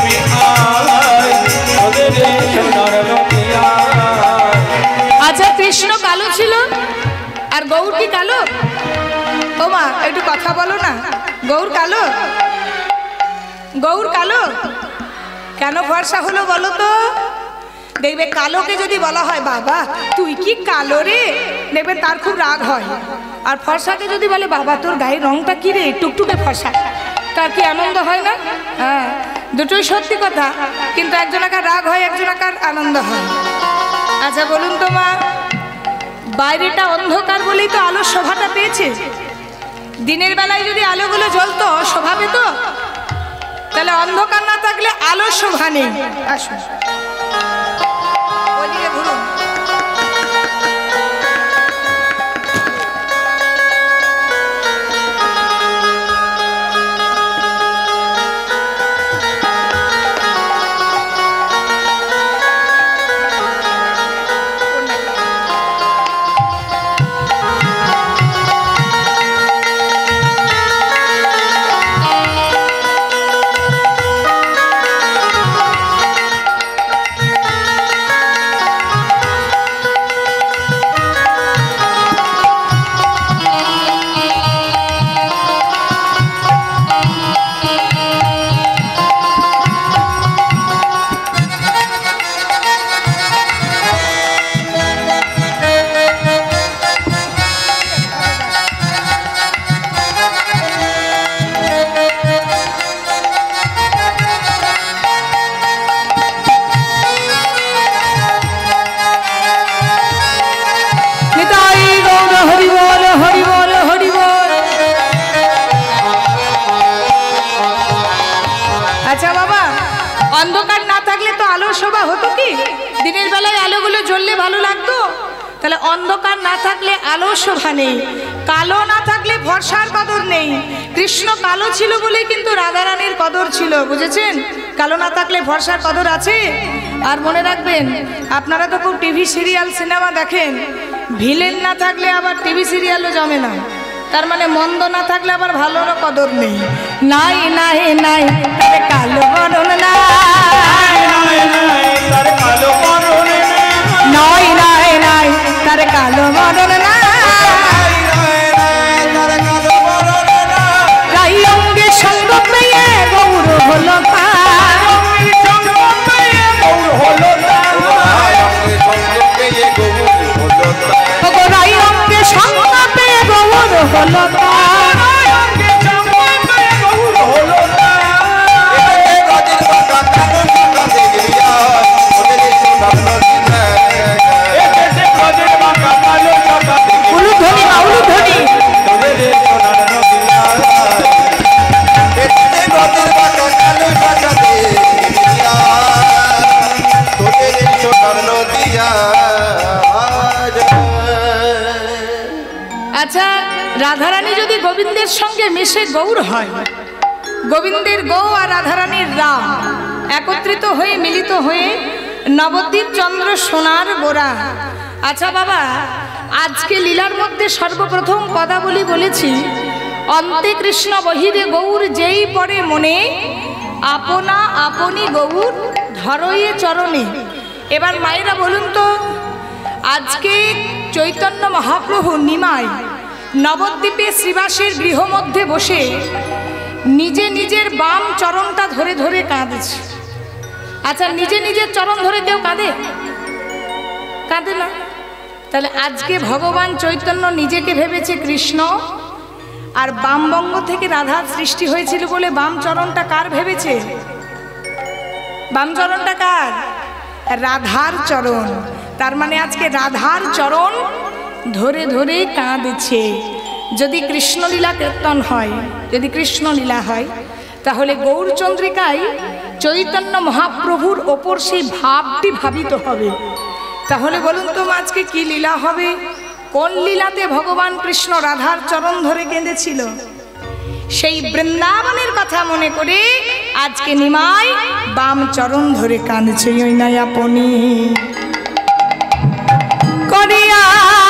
আচ্ছা, কৃষ্ণ কালো ছিল আর গৌর কি কালো? ও মা, একটু কথা বলো না। গৌর কালো? গৌর কালো কেন ফর্সা হলো বলো তো? দেখবে কালোকে যদি বলা হয় বাবা তুই কি কালো রে, দেখবে তার খুব রাগ হয়। আর ফর্সাকে যদি বলে বাবা তোর গায়ের রংটা কি রে, টুকটুকে ফর্সা, তার কি আনন্দ হয় না? হ্যাঁ, দুটোই সত্যি কথা, কিন্তু একজনাকার রাগ হয়, একজনাকার আনন্দ হয়। আচ্ছা বলুন তো মা, বাইরেটা অন্ধকার বলেই তো আলোর শোভাটা পেয়েছে। দিনের বেলায় যদি আলোগুলো জ্বলতো শোভা পেত? তাহলে অন্ধকার না থাকলে আলোর শোভা নেই। আসুন ওইদিকে ঘুরুন। আচ্ছা বাবা, অন্ধকার না থাকলে তো আলোর শোভা হতো কি? দিনের বেলায় আলোগুলো জ্বললে ভালো লাগতো। তাহলে অন্ধকার না থাকলে আলোর শোভা নেই, কালো না থাকলে ভরসার কদর নেই। কৃষ্ণ কালো ছিল বলেই কিন্তু রাধারানীর কদর ছিল, বুঝেছেন? কালো না থাকলে ভরসার কদর আছে। আর মনে রাখবেন, আপনারা তো খুব টিভি সিরিয়াল সিনেমা দেখেন, ভিলেন না থাকলে আবার টিভি সিরিয়ালও জমে না। তার মানে মন্দ না থাকলে আবার ভালোরও কদর নেই। নাই নাই নাই তারে কালো বরণ নাই, নাই নাই নাই তারে কালো বরণ নাই, রাই অঙ্গে সঙ্গ পেয়ে গৌর হলো রাই অঙ্গে সঙ্গ পেয়ে গৌর হলো আচ্ছা, রাধারানী যদি গোবিন্দের সঙ্গে মিশে গৌর হয়, গোবিন্দের গৌ আর রাধারানীর রাম একত্রিত হয়ে মিলিত হয়ে নবদ্বীপ চন্দ্র সোনার গোরা। আচ্ছা বাবা, আজকে লীলার মধ্যে সর্বপ্রথম পদাবলী বলেছি, অন্তে কৃষ্ণ বহিরে গৌর যেই পরে মনে, আপনা আপনি গৌর ধরয়ে চরণে। এবার মায়েরা বলুন তো, আজকে চৈতন্য মহাপ্রভু নিমাই নবদ্বীপে শ্রীবাসের গৃহ মধ্যে বসে নিজে নিজের বাম চরণটা ধরে ধরে কাঁদছে। আচ্ছা, নিজে নিজের চরণ ধরে কেউ কাঁদে? কাঁদে না। তাহলে আজকে ভগবান চৈতন্য নিজেকে ভেবেছে কৃষ্ণ, আর বামবঙ্গ থেকে রাধার সৃষ্টি হয়েছিল বলে বাম চরণটা কার ভেবেছে? বাম চরণটা কার? রাধার চরণ। তার মানে আজকে রাধার চরণ ধরে ধরে কাঁদছে। যদি কৃষ্ণলীলা কীর্তন হয়, যদি কৃষ্ণলীলা হয়, তাহলে গৌরচন্দ্রিকায় চৈতন্য মহাপ্রভুর ওপর সেই ভাবটি ভাবিত হবে। তাহলে বলুন তো আজকে কি লীলা হবে? কোন লীলাতে ভগবান কৃষ্ণ রাধার চরণ ধরে কেঁদেছিল? সেই বৃন্দাবনের কথা মনে করে আজকে নিমাই বাম চরণ ধরে কাঁদছে। ওই নাই আপনি করিয়া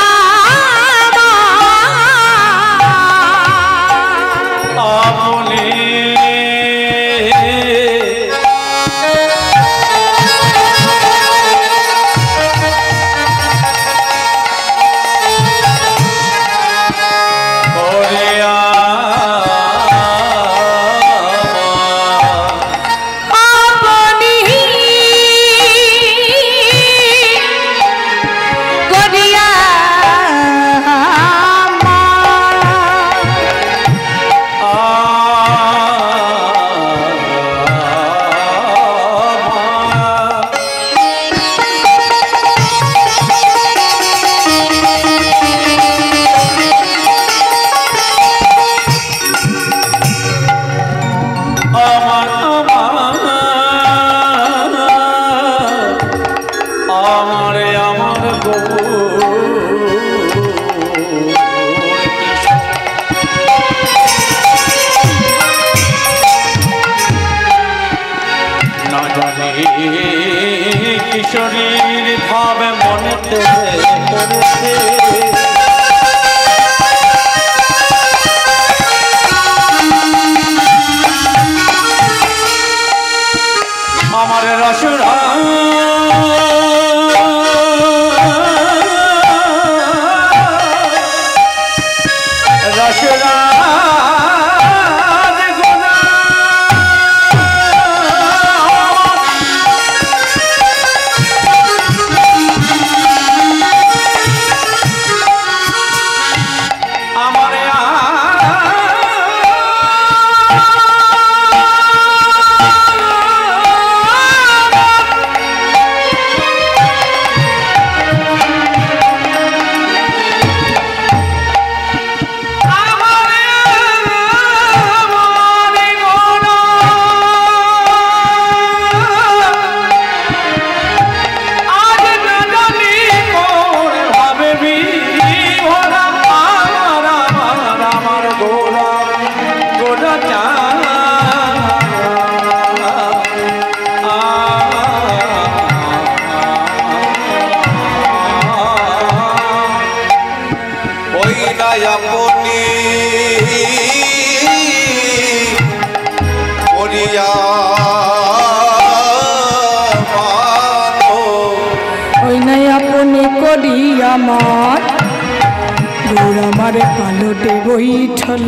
কিশোরীর ভাবে মনেতে করেছে আমার রসরা রসরা আমার পালটে বইঠল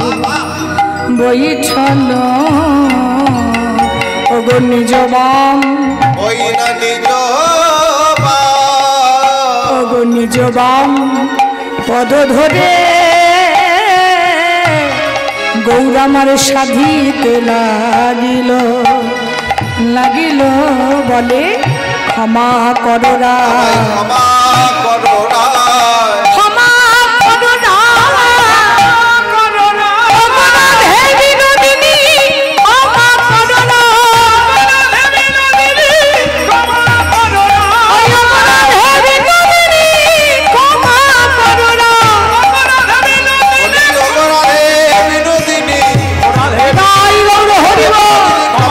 বইঠল ওগো নিজ বাম ওগো নিজ বাম পদ ধরে গৌরামার সাধিতে লাগিল লাগিল বলে ক্ষমা কররা ক্ষমা কররা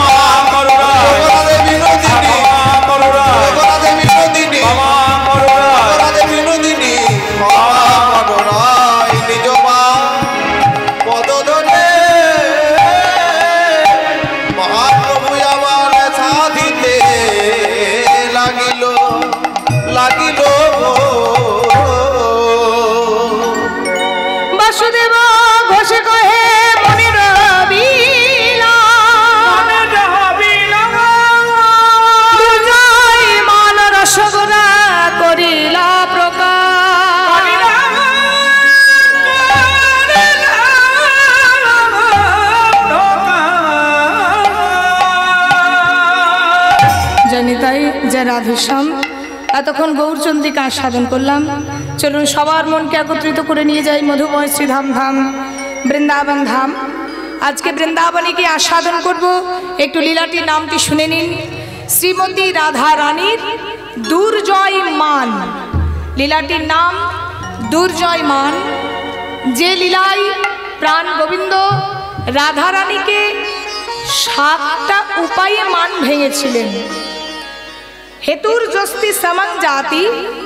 Baba জয় নিতাই, জয় রাধেশ্যাম। এতক্ষণ গৌরচন্দ্রিকা আস্বাদন করলাম। চলুন সবার মনকে একত্রিত করে নিয়ে যাই মধুময় শ্রীধাম ধাম বৃন্দাবন ধাম। আজকে বৃন্দাবনে গিয়ে আস্বাদন করব। একটু লীলাটির নামটি শুনে নিন। শ্রীমতী রাধা রানীর দুর্জয় মান। লীলাটির নাম দুর্জয় মান। যে লীলায় প্রাণ গোবিন্দ রাধা রানীকে সাতটা উপায়ে মান ভেঙেছিলেন। হেতুর জস্তি সমং জাতি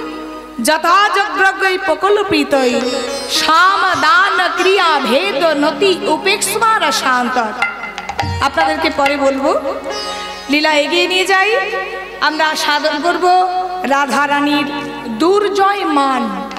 যথাযজ্ঞৈ প্রকল্পিতৈ শাম দান ক্রিয়া ভেদ নতি উপেক্ষার শান্ত। আপনাদেরকে পরে বলবো। লীলা এগিয়ে নিয়ে যাই, আমরা সাধন করব রাধা রানীর দুর্জয় মান।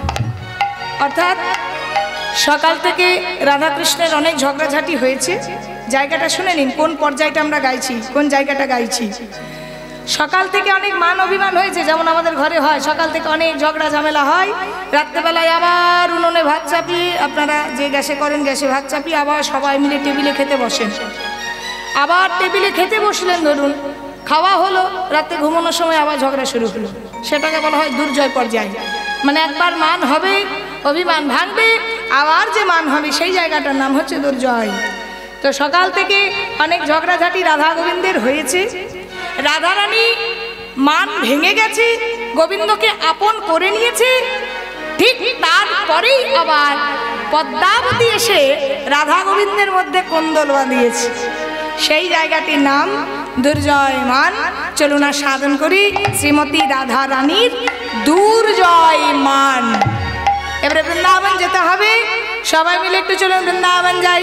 অর্থাৎ সকাল থেকে রাধা কৃষ্ণের অনেক ঝগড়াঝাটি হয়েছে। জায়গাটা শুনে নিন, কোন পর্যায়টা আমরা গাইছি, কোন জায়গাটা গাইছি। সকাল থেকে অনেক মান অভিমান হয়েছে, যেমন আমাদের ঘরে হয়। সকাল থেকে অনেক ঝগড়া ঝামেলা হয়। রাত্রেবেলায় আবার উনুনে ভাত চাপিয়ে, আপনারা যে গ্যাসে করেন গ্যাসে ভাত চাপিয়ে আবার সবাই মিলে টেবিলে খেতে বসেন। আবার টেবিলে খেতে বসলেন, ধরুন খাওয়া হলো, রাতে ঘুমানোর সময় আবার ঝগড়া শুরু হলো। সেটাকে বলা হয় দুর্জয় পর্যায়। মানে একবার মান হবে, অভিমান ভাঙবে, আবার যে মান হবে সেই জায়গাটার নাম হচ্ছে দুর্জয়। তো সকাল থেকে অনেক ঝগড়াঝাটি রাধা গোবিন্দের হয়েছে। রাধারানী মান ভেঙে গেছে, গোবিন্দকে আপন করে নিয়েছে। ঠিক তারপরেই আবার পদ্মাবতী এসে রাধা গোবিন্দের মধ্যে কোন্দল বাঁধিয়েছে। সেই জায়গাটির নাম দুর্জয় মান। চলুন আর সাধন করি শ্রীমতী রাধা রানীর দুর্জয় মান। এবারে বৃন্দাবন যেতে হবে। সবাই মিলে একটু চলুন বৃন্দাবন যাই।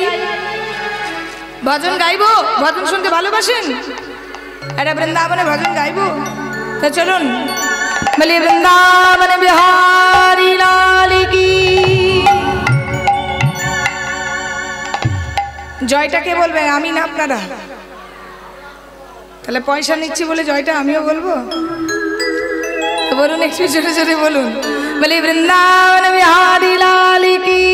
ভজন গাইবো, ভজন শুনতে ভালোবাসেন? এটা বৃন্দাবনে ভজন গাইবো, তো চলুন। বলি বৃন্দাবন বিহারী লাল কি। জয়টাকে বলবেন, আমি না আপনারা? তাহলে পয়সা নিচ্ছি বলে জয়টা আমিও বলবো? তো বলুন, একটু জোরে জোরে বলুন। বলি বৃন্দাবন বিহারী লাল কি,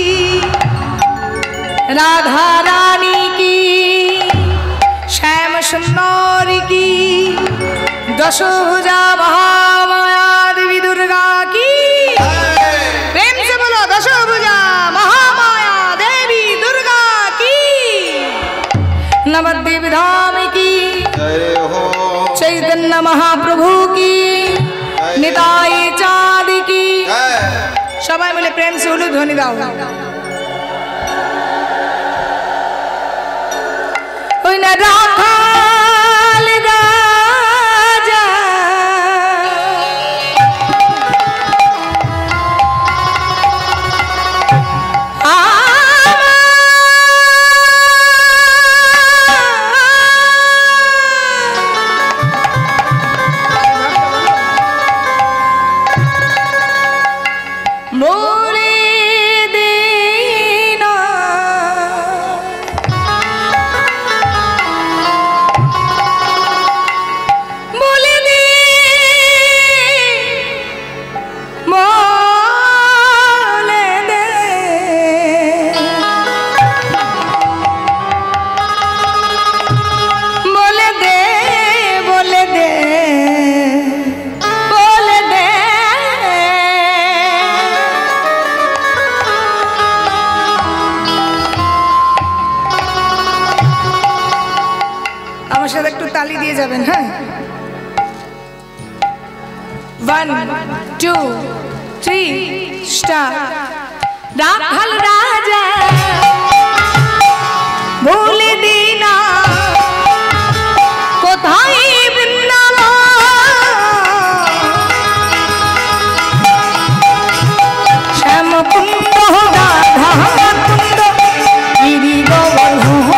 রাধা রানী কি, श्याम सुंदर की, दशभुजा महामाया देवी दुर्गा की। प्रेम से बोलो, दशभुजा महामाया देवी दुर्गा की। नवद्वीप धाम की, चैतन्य महाप्रभु की, निताई चाँद की। सबाई मिले प्रेम से उलू ध्वनि दाओ। राखाल राजा मोरे दीना ताली दिए जाबेन। हाँ, वन टू थ्री स्टार। राखाल राजा भूल दीना कोथाय बृंदावन, श्याम कुंद राधा कुंद गिरि गोवर्धन।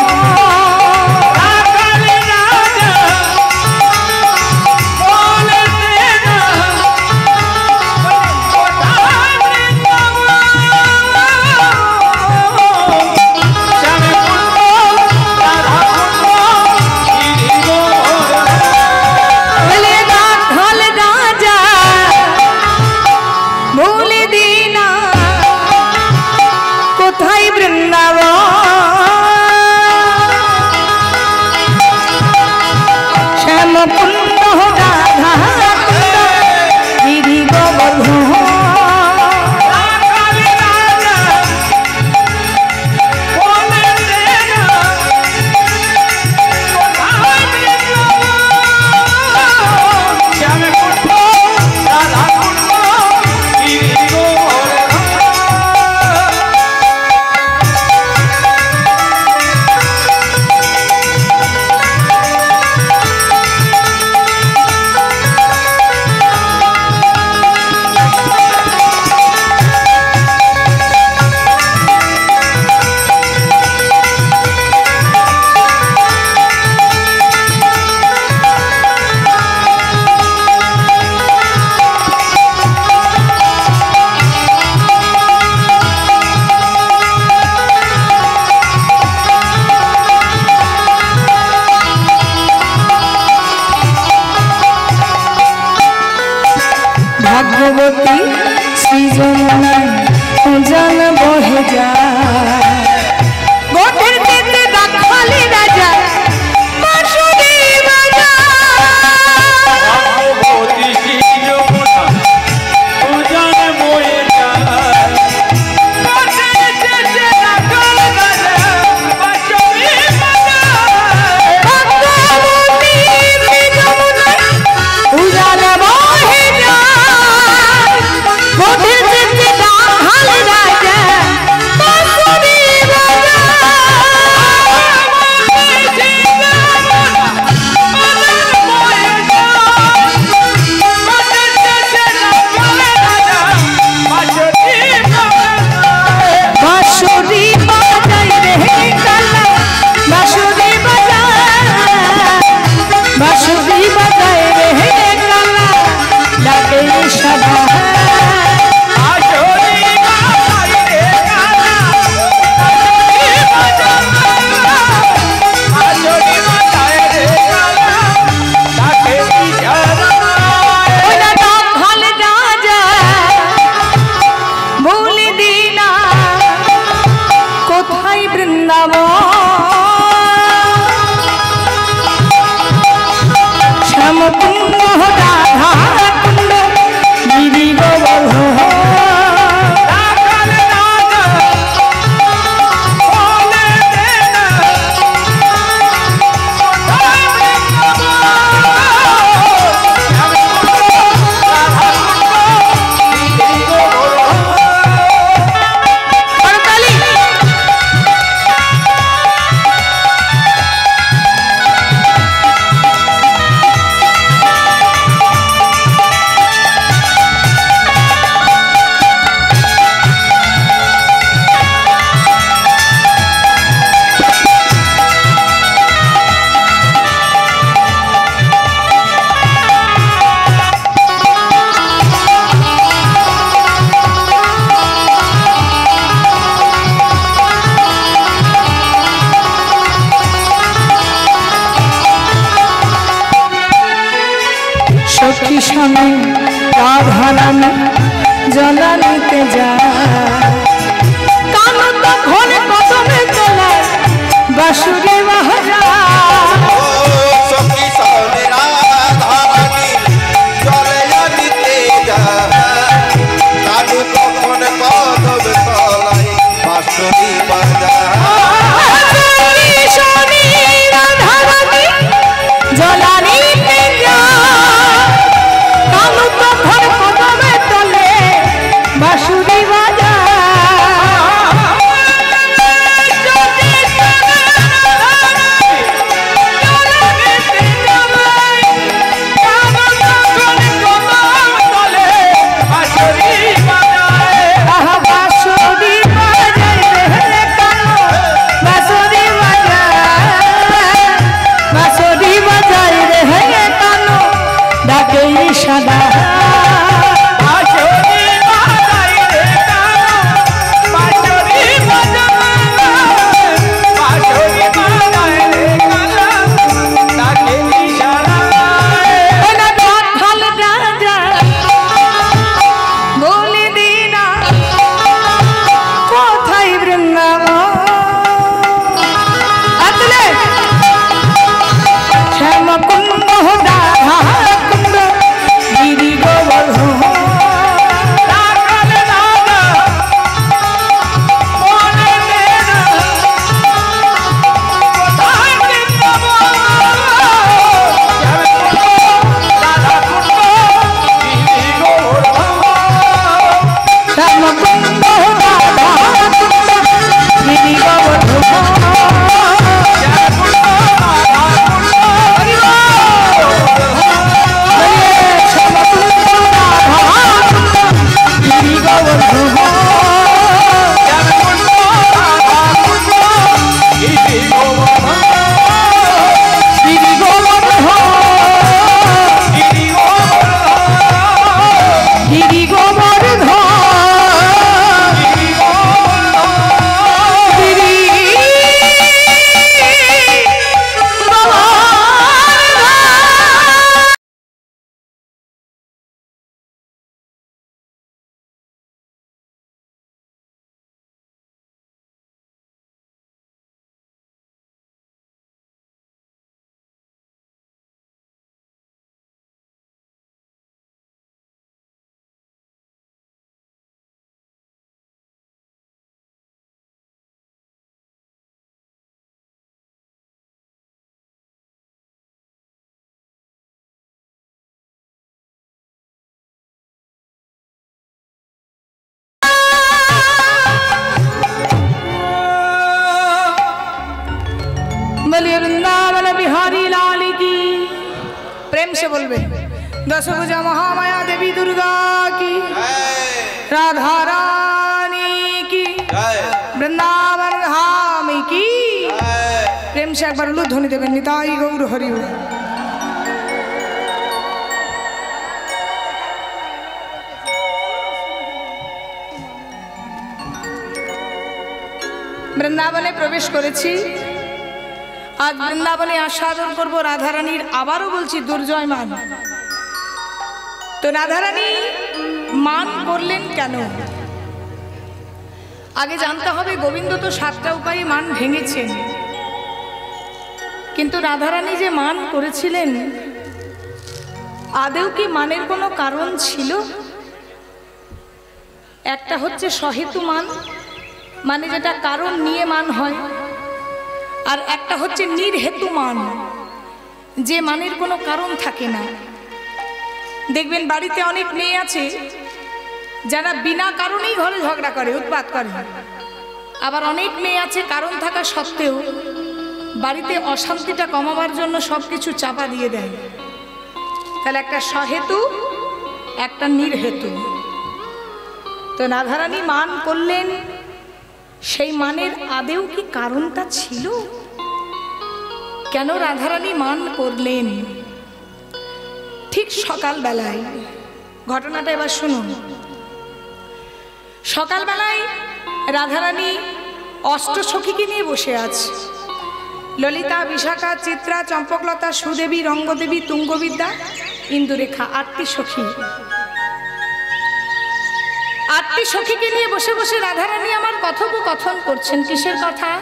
ভাগ্যবতী শ্রী যমুনায় উজান বহে যায় গোটের দিতে রাখালি রাজা বাঁশুরি বাজায় ভাগ্যবতী শ্রী যমুনা উজান বহে যায় গোটের দিতে রাখালি রাজা বাঁশুরি বাজায় ভাগ্যবতী শ্রী যমুনায় উজান বহে যায় গোটের দিতে রাখালি রাজা বাঁশুরি বাঁশুরি বাজায় রে কালা বাঁশুরি বাজায় বাঁশুরি বাজায় রে কালা ডাকে সাদা সখী স্বামী রাধারানী জলানিতে যায় কানো তখন কদমে তোলায় বাঁশুরি বাজায় সখী স্বামী রাধারানী জলানিতে যায় কানো তখন কদমে তোলায় বাঁশুরি বাজায় স্বামী রাধারানী জলানিতে বাঁশুরি বাজায় রে কানো ডাকে সাদা গিরি গো प्रेम से बोलबे दशभुजा महामाया देवी दुर्गा की, राधा रानी की, वृंदावन धाम की। प्रेम से एक बार उलू ध्वनि देवें निताई गौर हरि। বৃন্দাবনে প্রবেশ করেছি। আজ বৃন্দাবনে আস্বাদন করব রাধারানীর, আবারও বলছি দুর্জয় মান। তো রাধারানী মান করলেন কেন? আগে জানতে হবে গোবিন্দ তো সাতটা উপায়ে মান ভেঙেছেন, কিন্তু রাধারানী যে মান করেছিলেন আদেও কি মানের কোনো কারণ ছিল? একটা হচ্ছে সহেতু মান, মানে যেটা কারণ নিয়ে মান হয়, আর একটা হচ্ছে নির্হেতু মান, যে মানের কোনো কারণ থাকে না। দেখবেন বাড়িতে অনেক মেয়ে আছে যারা বিনা কারণেই ঘরে ঝগড়া করে, উৎপাত করে। আবার অনেক মেয়ে আছে কারণ থাকা সত্ত্বেও বাড়িতে অশান্তিটা কমাবার জন্য সব কিছু চাপা দিয়ে দেয়। তাহলে একটা সহেতু, একটা নির্হেতু। তো রাধারানী মান করলেন, সেই মানের আদেও কি কারণটা ছিল? কেন রাধারানী মান করলেন? ঠিক সকালবেলায় ঘটনাটা এবার শুনুন। সকালবেলায় রাধারানী অষ্টসখীকে নিয়ে বসে আছে। ললিতা, বিশাখা, চিত্রা, চম্পকলতা, সুদেবী, রঙ্গদেবী, তুঙ্গবিদ্যা, ইন্দুরেখা, আটটি সখী। আটটি সখীকে নিয়ে বসে বসে রাধারানী আমার কথোপকথন করছেন। কিসের কথা?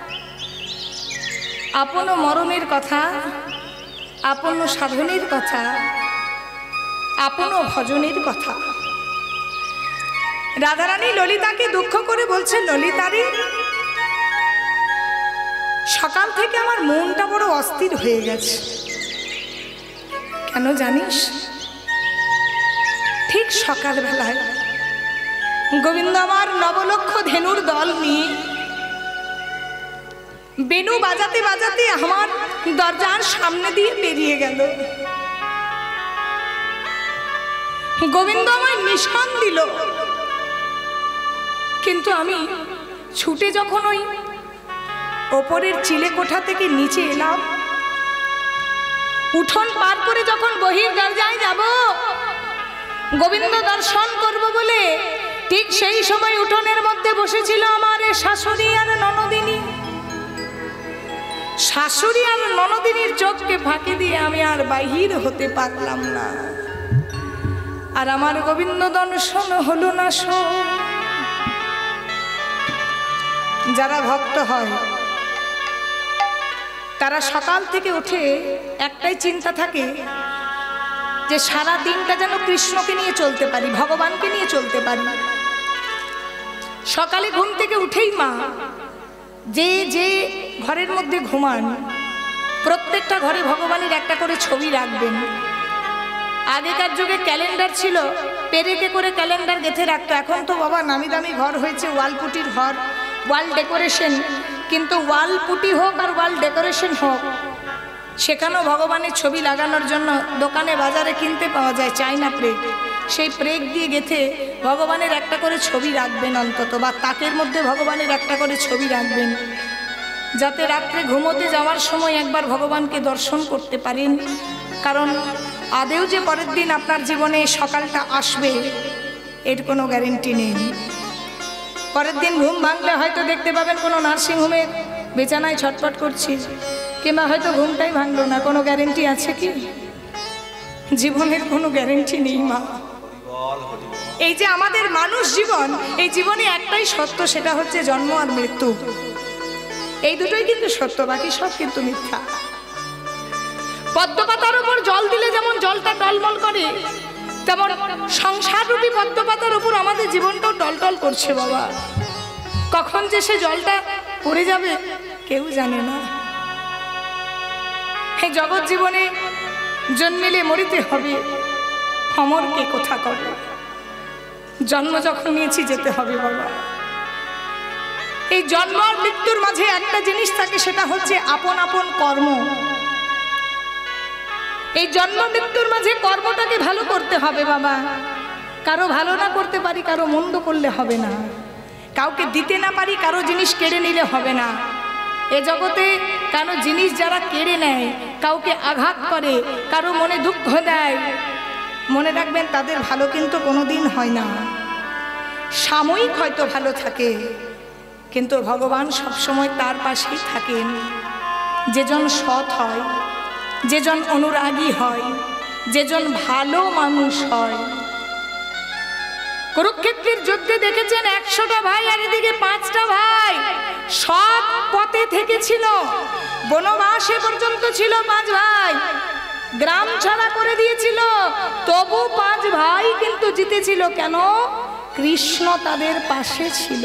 আপন মরণের কথা, আপন সাধনের কথা, আপন ভজনের কথা। রাধারানী ললিতাকে দুঃখ করে বলছে, ললিতারে, সকাল থেকে আমার মনটা বড় অস্থির হয়ে গেছে। কেন জানিস? ঠিক সকালবেলায় গোবিন্দ আমার নবলক্ষ ধেনুর দল নিয়ে বেনু বাজাতে বাজাতে আমার দরজার সামনে দিয়ে বেরিয়ে গেল। গোবিন্দ আমায় নিশান দিল, কিন্তু আমি ছুটে যখন ওই ওপরের চিলে কোঠা থেকে নিচে এলাম, উঠোন পার করে যখন বহির দরজায় যাব গোবিন্দ দর্শন করব বলে, ঠিক সেই সময় উঠোনের মধ্যে বসেছিল আমার শাশুড়ি আর ননদিনী। শাশুড়ি আর ননদিনীর চোখকে ফাঁকি দিয়ে আমি আর বাহির হতে পারলাম না, আর আমার গোবিন্দ দর্শন হলো না। শো যারা ভক্ত হয় তারা সকাল থেকে উঠে একটাই চিন্তা থাকে যে সারা দিনটা যেন কৃষ্ণকে নিয়ে চলতে পারি, ভগবানকে নিয়ে চলতে পারি। সকালে ঘুম থেকে উঠেই মা যে যে ঘরের মধ্যে ঘুমান প্রত্যেকটা ঘরে ভগবানের একটা করে ছবি রাখবেন। আগেকার যুগে ক্যালেন্ডার ছিল, পেরেকে করে ক্যালেন্ডার গেঁথে রাখতো। এখন তো বাবা নামি দামি ঘর হয়েছে, ওয়ালপুটির ঘর, ওয়াল ডেকোরেশন। কিন্তু ওয়াল পুটি হোক আর ওয়াল ডেকোরেশন হোক, সেখানেও ভগবানের ছবি লাগানোর জন্য দোকানে বাজারে কিনতে পাওয়া যায় চাইনা প্রেগ। সেই প্রেগ দিয়ে গেঁথে ভগবানের একটা করে ছবি রাখবেন অন্তত, বা তাকের মধ্যে ভগবানের একটা করে ছবি রাখবেন, যাতে রাত্রে ঘুমোতে যাওয়ার সময় একবার ভগবানকে দর্শন করতে পারেন। কারণ আদেও যে পরের দিন আপনার জীবনে সকালটা আসবে এর কোনো গ্যারেন্টি নেই। পরের দিন ঘুম ভাঙলে হয়তো দেখতে পাবেন কোনো নার্সিংহোমের বিছানায় ছটফট করছি, কিংবা হয়তো ঘুমটাই ভাঙলো না। কোনো গ্যারেন্টি আছে কি? জীবনের কোনো গ্যারেন্টি নেই মা। এই যে আমাদের মানুষ জীবন, এই জীবনে একটাই সত্য, সেটা হচ্ছে জন্ম আর মৃত্যু। এই দুটোই কিন্তু সত্য, বাকি সব কিন্তু মিথ্যা। পদ্মপাতার উপর জল দিলে যেমন জলটা টলমল করে, তেমন সংসাররূপী পদ্মপাতার উপর আমাদের জীবনটাও টলটল করছে বাবা। কখন যে সে জলটা পড়ে যাবে কেউ জানে না। এই জগৎ জীবনে জন্মিলে মরিতে হবে, অমর কে কোথা করে। জন্ম যখন নিয়েছি যেতে হবে বাবা। এই জন্ম আর মৃত্যুর মাঝে একটা জিনিস থাকে, সেটা হচ্ছে আপন আপন কর্ম। এই জন্ম মৃত্যুর মাঝে কর্মটাকে ভালো করতে হবে বাবা। কারো ভালো না করতে পারি, কারো মন্দ করলে হবে না। কাউকে দিতে না পারি, কারো জিনিস কেড়ে নিলে হবে না। এ জগতে কারো জিনিস যারা কেড়ে নেয়, কাউকে আঘাত করে, কারো মনে দুঃখ দেয়, মনে রাখবেন তাদের ভালো কিন্তু কোনোদিন হয় না। সাময়িক হয়তো ভালো থাকে, কিন্তু ভগবান সবসময় তার পাশেই থাকেন যেজন সৎ হয়, যেজন অনুরাগী হয়, যেজন ভালো মানুষ হয়। কুরুক্ষেত্রের যুদ্ধে দেখেছেন একশোটা ভাই আর এদিকে পাঁচটা ভাই সব পথে থেকেছিল। বনবাসে পর্যন্ত ছিল পাঁচ ভাই, গ্রাম ছাড়া করে দিয়েছিল, তবু পাঁচ ভাই কিন্তু জিতেছিল। কেন? কৃষ্ণ তাদের পাশে ছিল।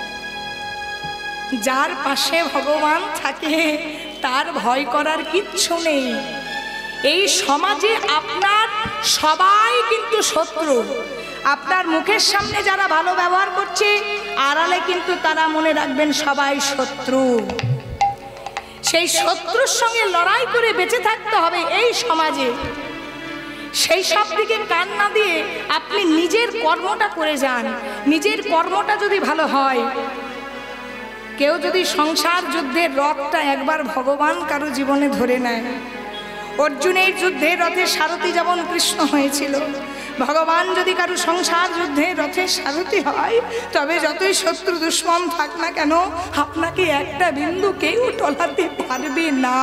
যার পাশে ভগবান থাকে তার ভয় করার কিচ্ছু নেই। এই সমাজে আপনার সবাই কিন্তু শত্রু। আপনার মুখের সামনে যারা ভালো ব্যবহার করছে, আড়ালে কিন্তু তারা মনে রাখবেন সবাই শত্রু। সেই শত্রুর সঙ্গে লড়াই করে বেঁচে থাকতে হবে এই সমাজে। সেই সব দিকে কান না দিয়ে আপনি নিজের কর্মটা করে যান। নিজের কর্মটা যদি ভালো হয়, কেউ যদি সংসার যুদ্ধের রথটা একবার ভগবান কারো জীবনে ধরে নেয়, অর্জুনের যুদ্ধে রথের সারথি যেমন কৃষ্ণ হয়েছিল, ভগবান যদি কারো সংসার যুদ্ধে রথের সারথি হয়, তবে যতই শত্রু দুশ্মন থাক না কেন, আপনাকে একটা বিন্দু কেউ টলাতে পারবে না।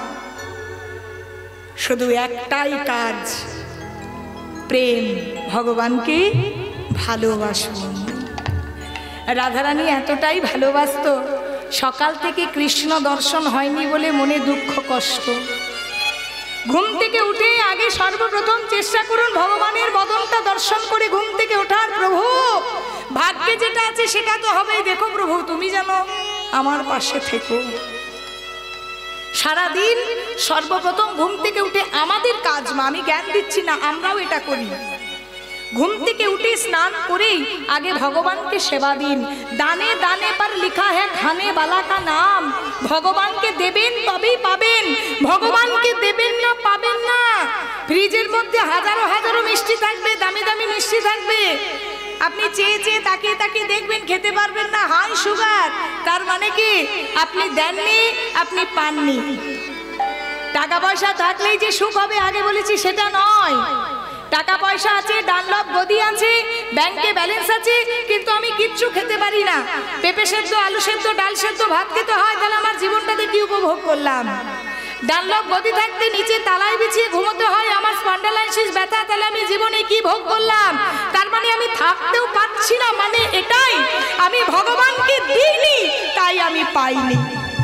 শুধু একটাই কাজ, প্রেম, ভগবানকে ভালোবাসুন। রাধারানী এতটাই ভালোবাসত, সকাল থেকে কৃষ্ণ দর্শন হয়নি বলে মনে দুঃখ কষ্ট। ঘুম থেকে উঠে আগে সর্বপ্রথম চেষ্টা করুন ভগবানের বদনটা দর্শন করে ঘুম থেকে ওঠার। প্রভু, ভাগ্যে যেটা আছে সেটা তো হবেই, দেখো প্রভু তুমি জানো আমার পাশে থেকো। সারাদিন সর্বপ্রথম ঘুম থেকে উঠে আমাদের কাজ, মা আমি জ্ঞান দিচ্ছি না, আমরাও এটা করি। ঘুম থেকে উঠে স্নান করেই আগে ভগবানকে সেবা দিন। দানে দানে पर लिखा है खाने वाला का नाम। ভগবানকে দেবেন তবেই পাবেন, ভগবানকে দেবেন না পাবেন না। ফ্রিজের মধ্যে হাজারো হাজারো মিষ্টি থাকবে, দামি দামি মিষ্টি থাকবে, আপনি চেয়ে চেয়ে তাকিয়ে তাকিয়ে দেখবেন, খেতে পারবেন না, হাই সুগার। তার মানে কি? আপনি দেননি, আপনি পাননি। টাকা পয়সা থাকলেই যে সুখ হবে আগে বলেছি সেটা নয়। টাকা পয়সা আছে, ডানলপ গদি আছে, ব্যাংকে ব্যালেন্স আছে, কিন্তু আমি কিচ্ছু খেতে পারি না। পেঁপে সেদ্ধ, আলু সেদ্ধ, ডাল সেদ্ধ, ভাত খেতে হয়, তাহলে আমার জীবনটাতে কি উপভোগ করলাম? ডানলপ গদি থাকতে নিচে তালায় বিছিয়ে ঘুমোতে হয়, আমার স্পন্ডালাইসিস ব্যথা, তাহলে আমি জীবনে কি ভোগ করলাম? তার মানে আমি থাকতেও পাচ্ছি না, মানে এটাই আমি ভগবানকে দিইনি তাই আমি পাইনি।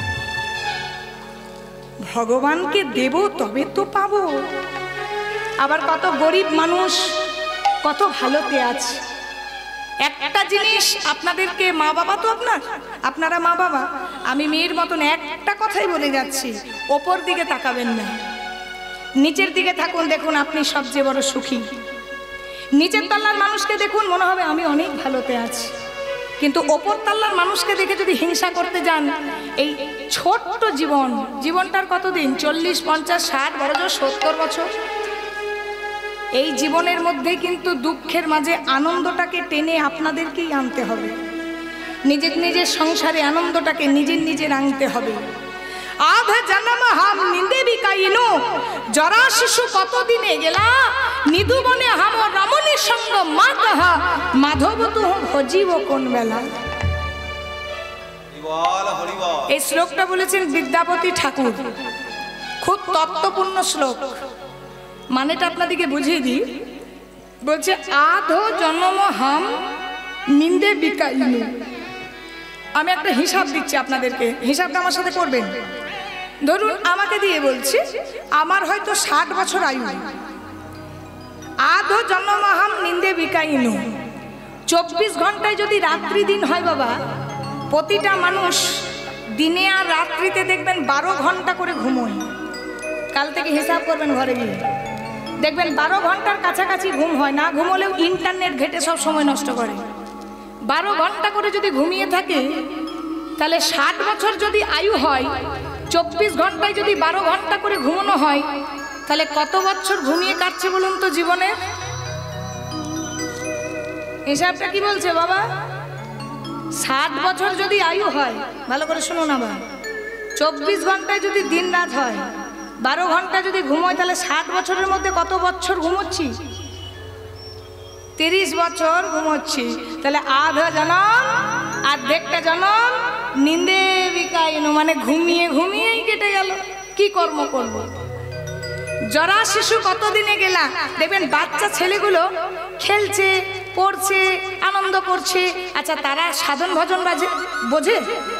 ভগবানকে দেব তবে তো পাবো। আবার কত গরিব মানুষ কত ভালোতে আছে। একটা জিনিস আপনাদেরকে, মা বাবা তো আপনার, আপনারা মা বাবা, আমি মেয়ের মতন একটা কথাই বলে যাচ্ছি, ওপর দিকে তাকাবেন না, নিচের দিকে থাকুন, দেখুন আপনি সবচেয়ে বড় সুখী। নিচের তলার মানুষকে দেখুন, মনে হবে আমি অনেক ভালোতে আছি, কিন্তু ওপর তলার মানুষকে দেখে যদি হিংসা করতে যান, এই ছোট্ট জীবন, জীবনটার কতদিন? চল্লিশ, পঞ্চাশ, ষাট, বড় জোর সত্তর বছর। এই জীবনের মধ্যে কিন্তু দুঃখের মাঝে আনন্দটাকে টেনে আপনাদেরকেই আনতে হবে। নিজের নিজের সংসারে আনন্দটাকে নিজের নিজের আনতে হবে। আধা জন্ম হাম নিন্দে বিকাইনু, জরা শিশু কতদিনে গেলা, নিধু বনে হাম রমণীর সঙ্গ মা তাহা, মাধব তু ভজিব কোন বেলা। এই শ্লোকটা বলেছেন বিদ্যাপতি ঠাকুর, খুব তত্ত্বপূর্ণ শ্লোক। মানেটা আপনাদেরকে বুঝিয়ে দিই। বলছে আধো জন্ম হাম নিন্দে বিকাইনু। আমি একটা হিসাব দিচ্ছি আপনাদেরকে, হিসাবটা আমার সাথে করবেন। ধরুন আমাকে দিয়ে বলছি, আমার হয়তো ষাট বছর আয়ু, আধো জন্ম হাম নিন্দে বিকাইনু। চব্বিশ ঘন্টায় যদি রাত্রি দিন হয় বাবা, প্রতিটা মানুষ দিনে আর রাত্রিতে দেখবেন বারো ঘন্টা করে ঘুমোয়। কাল থেকে হিসাব করবেন ঘরে গিয়ে, দেখবেন বারো ঘন্টার কাছাকাছি ঘুম হয়। না ঘুমোলেও ইন্টারনেট ঘেটে সব সময় নষ্ট করে। বারো ঘন্টা করে যদি ঘুমিয়ে থাকে, তাহলে ষাট বছর যদি আয়ু হয়, চব্বিশ ঘন্টায় যদি বারো ঘন্টা করে ঘুমানো হয়, তাহলে কত বছর ঘুমিয়ে কাটছে বলুন তো জীবনে? হিসাবটা কি বলছে বাবা? ষাট বছর যদি আয়ু হয়, ভালো করে শুনুন আবার, চব্বিশ ঘন্টায় যদি দিন রাত হয়, বারো ঘন্টা যদি ঘুমোয়, তাহলে ষাট বছরের মধ্যে কত বছর ঘুমোচ্ছি? তিরিশ বছর ঘুমোচ্ছি। তাহলে আধা জনম আর্ধেকটা জনম নিন্দে বিকাইন, মানে ঘুমিয়ে ঘুমিয়েই কেটে গেল। কি কর্ম করব? জরা শিশু কতদিনে গেলা? দেখবেন বাচ্চা ছেলেগুলো খেলছে, পড়ছে, আনন্দ করছে। আচ্ছা, তারা সাধন ভজন বাজে বোঝে?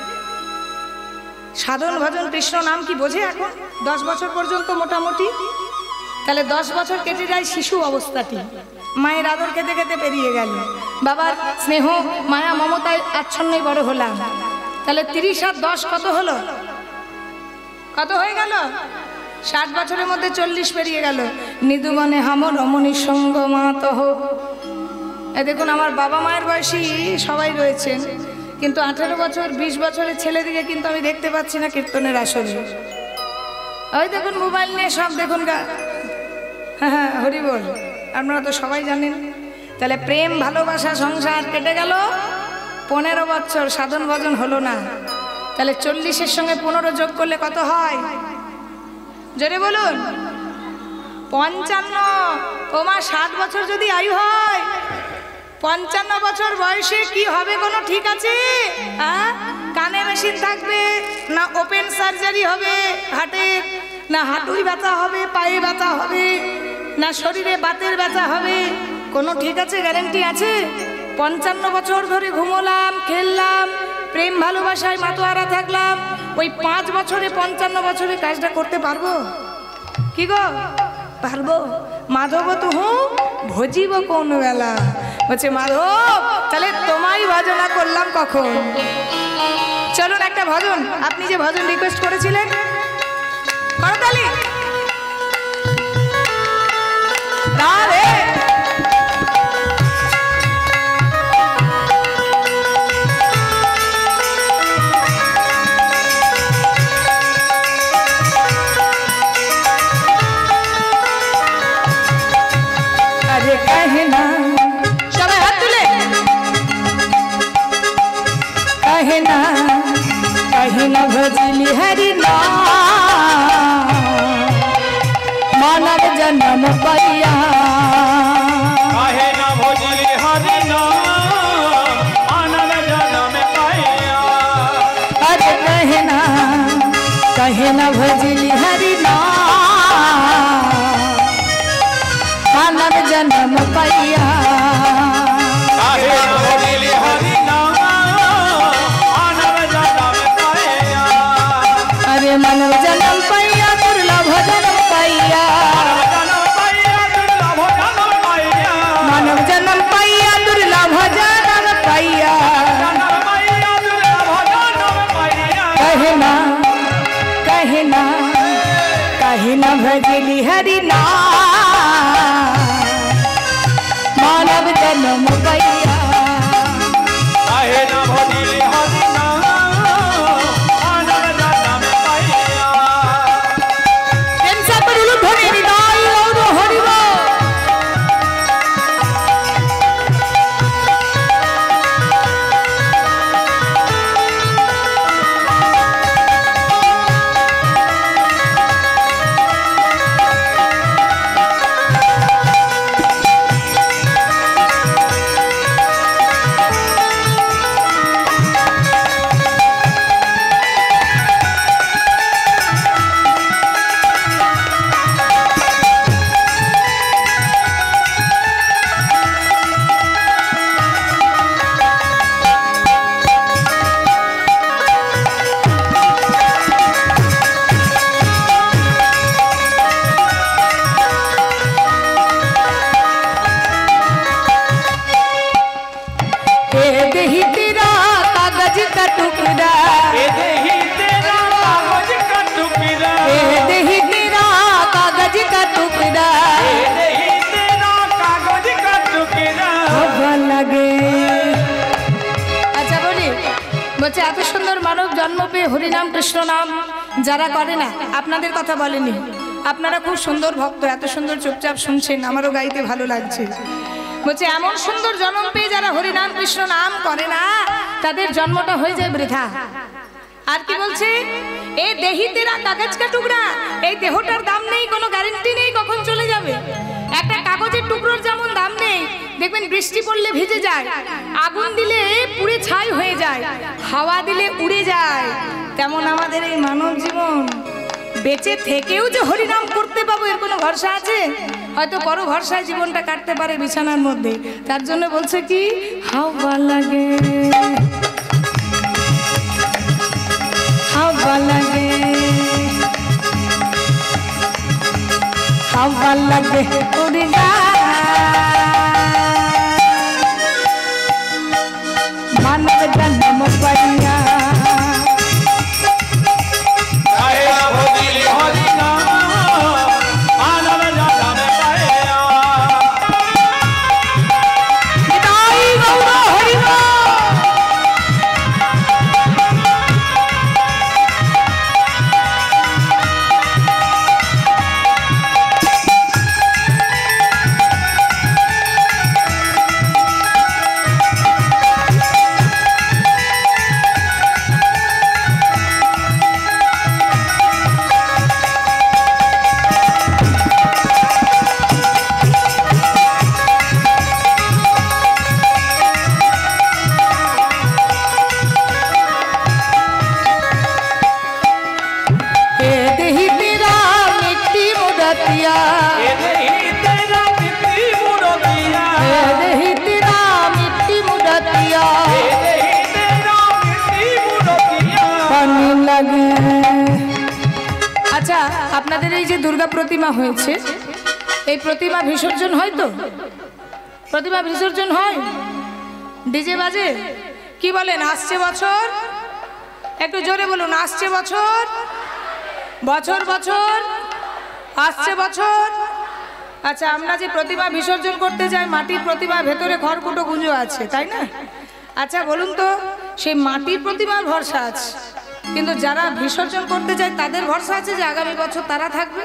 সাধন ভজন কৃষ্ণ নাম কি বোঝে এখন? দশ বছর পর্যন্ত মোটামুটি। তাহলে দশ বছর কেটে যায় শিশু অবস্থাটি, মায়ের আদর খেতে খেতে পেরিয়ে গেল, বাবার স্নেহ মায়া মমতায় আচ্ছন্নই বড় হলাম। তাহলে তিরিশ আর দশ কত হলো? কত হয়ে গেল? ষাট বছরের মধ্যে চল্লিশ পেরিয়ে গেল। নিদুবনে হাম রমণী সঙ্গ মাতহ। এ দেখুন, আমার বাবা মায়ের বয়সী সবাই রয়েছেন, কিন্তু আঠেরো বছর বিশ বছরের ছেলেদিকে কিন্তু আমি দেখতে পাচ্ছি না কীর্তনের আসরে। ওই দেখুন মোবাইল নিয়ে সব দেখুন গা। হ্যাঁ হ্যাঁ, হরি বল, আপনারা তো সবাই জানেন। তাহলে প্রেম ভালোবাসা সংসার কেটে গেল, পনেরো বছর সাধন ভজন হলো না। তাহলে চল্লিশের সঙ্গে পনেরো যোগ করলে কত হয়? জোরে বলুন। পঞ্চান্ন। তোমার ষাট বছর যদি আয়ু হয়, পঞ্চান্ন বছর বয়সে কি হবে কোনো ঠিক আছে? হ্যাঁ, কানে মেশিন থাকবে না ওপেন সার্জারি হবে হার্টের, না হাঁটুই ব্যথা হবে, পায়ে ব্যথা হবে, না শরীরে বাতের ব্যথা হবে? কোনো ঠিক আছে, গ্যারেন্টি আছে? পঞ্চান্ন বছর ধরে ঘুমোলাম, খেললাম, প্রেম ভালোবাসায় মাতোয়ারা থাকলাম, ওই পাঁচ বছরে পঞ্চান্ন বছরে কাজটা করতে পারবো? কি গো, পারবো? মাধব তুহু ভজিব কোন বেলা, বলছে মাধব তাহলে তোমায় ভজনা করলাম কখন? চলুন একটা ভজন, আপনি যে ভজন রিকোয়েস্ট করেছিলেন, করতালি রাধে। अरे कहना सबाई हाथ तुले, कहना कहना भजली हरि नाम, मानव जन्म पैया। कहना भजली हरि नाम, मानव जन्म पैया। अरे कहना कहना भजली हरि नाम, मानव जन्म पैया। कहना भजली हरि नाम, मानव जन्म पैया। अरे मानव जन्म पैया, दुर्लभ जन्म पैया। मानव जन्म पैया, दुर्लभ जन्म पैया। कहना कहना कहना भजली हरि नाम, मानव जन्म पैया। कहना भजली हरि नाम, मानव जन्म पैया। टेंशन पर उलू धोनी निदाई और हरि बोल। বলছে এত সুন্দর মানব জন্ম পেয়ে হরিনাম কৃষ্ণ নাম যারা করে না, আপনাদের কথা বলেনি, আপনারা খুব সুন্দর ভক্ত, এত সুন্দর চুপচাপ শুনছেন, আমারও গাইতে ভালো লাগছে। বলছে এমন সুন্দর জন্ম পেয়ে যারা হরিনাম কৃষ্ণ নাম করে না, তাদের জন্মটা হয়ে যায় বৃথা। আর কি বলছে, এ দেহি তেরা কাগজ কা টুকরা, এই দেহটার দাম নেই, কোনো গ্যারান্টি নেই কখন চলে যাবে। একটা কাগজের টুকরোর যেমন দাম নেই, দেখবেন বৃষ্টি পড়লে ভিজে যায়, আগুন দিলে পুড়ে ছাই হয়ে যায়, হাওয়া দিলে উড়ে যায়, তেমন আমাদের এই মানব জীবন বেঁচে থেকেও যে হরিনাম করতে পাবো এর কোনো ভরসা আছে? হয়তো বড় ভরসায় জীবনটা কাটতে পারে বিছানার মধ্যে। তার জন্য বলছে কি, হাওয়া লাগে হাওয়া লাগে হাওয়া লাগে উড়ে যায় মানব জন্ম পাইয়া। আচ্ছা, আপনাদের এই যে দুর্গা প্রতিমা হয়েছে, এই প্রতিমা বিসর্জন হয় তো? প্রতিমা বিসর্জন হয়, ডিজে বাজে, কি বলেন? আসছে বছর, একটু জোরে বলুন, আসছে বছর, বছর বছর আসছে বছর। আচ্ছা, আমরা যে প্রতিমা বিসর্জন করতে যাই, মাটির প্রতিমা, ভেতরে খড়কুটো গুঁজো আছে, তাই না? আচ্ছা বলুন তো, সেই মাটির প্রতিমার ভরসা আছে, কিন্তু যারা বিসর্জন করতে যায় তাদের ভরসা আছে যে আগামী বছর তারা থাকবে?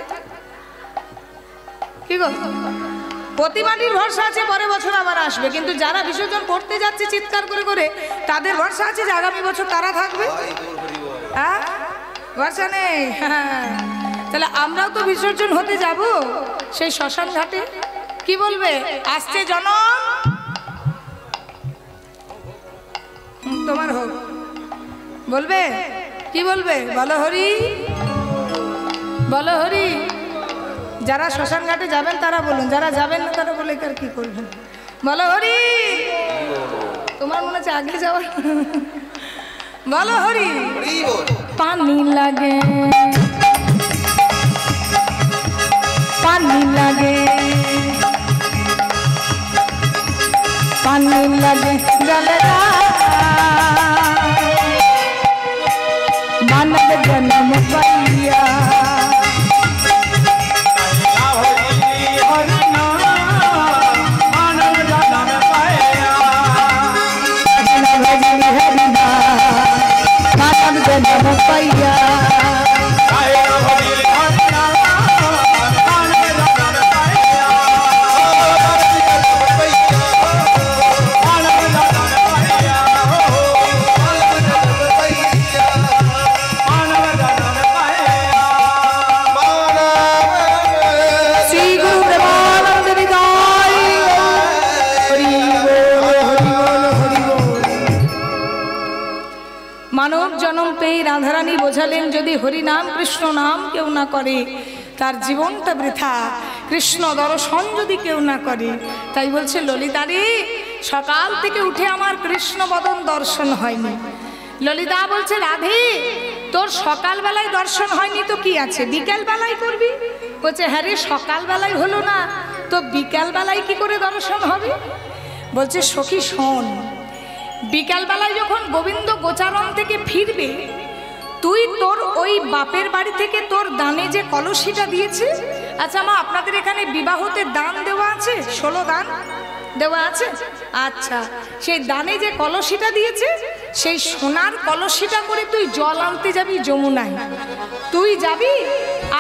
কি গো, প্রতিমাটির ভরসা আছে পরের বছর আবার আসবে, কিন্তু যারা বিসর্জন করতে যাচ্ছে চিৎকার করে করে, তাদের ভরসা আছে যে আগামী বছর তারা থাকবে? হ্যাঁ, ভরসা নেই। তাহলে আমরাও তো বিসর্জন হতে যাব সেই শ্মশান ঘাটে। কি বলবে? আসছে জনম তোমার হোক, বলবে? কি বলবে? বলো হরি, বলো হরি। যারা শ্মশান ঘাটে যাবেন তারা বলুন, যারা যাবেন না তারা বলে কার কি করবেন? বলো হরি। তোমার মনে হচ্ছে আগে যাওয়ার। বলো হরি। পানি লাগে, পানি লাগে, পানি লাগে জলেরা মানব জন্ম পাইয়া। মানব জন্ম পাইয়া। মানব জন্ম পেয়ে রাধারানী বোঝালেন, যদি হরি নাম কৃষ্ণ নাম কেউ না করে তার জীবনটা বৃথা, কৃষ্ণ দর্শন যদি কেউ না করে। তাই বলছে ললিতারে, সকাল থেকে উঠে আমার কৃষ্ণ বদন দর্শন হয়নি। ললিতা বলছে, রাধে তোর সকালবেলায় দর্শন হয়নি তো কি আছে, বিকাল বেলায় করবি? বলছে, হ্যাঁ রে, সকালবেলায় হলো না তো বিকাল বেলায় কি করে দর্শন হবে? বলছে, সখী শোন, বিকালবেলায় যখন গোবিন্দ গোচারণ থেকে ফিরবে, তুই তোর ওই বাপের বাড়ি থেকে তোর দানে যে কলসিটা দিয়েছে, আচ্ছা মা আপনাদের এখানে বিবাহতে দান দেওয়া আছে, ষোলো দান দেওয়া আছে, আচ্ছা সেই দানে যে কলসিটা দিয়েছে, সেই সোনার কলসিটা করে তুই জল আনতে যাবি যমুনায়। তুই যাবি আর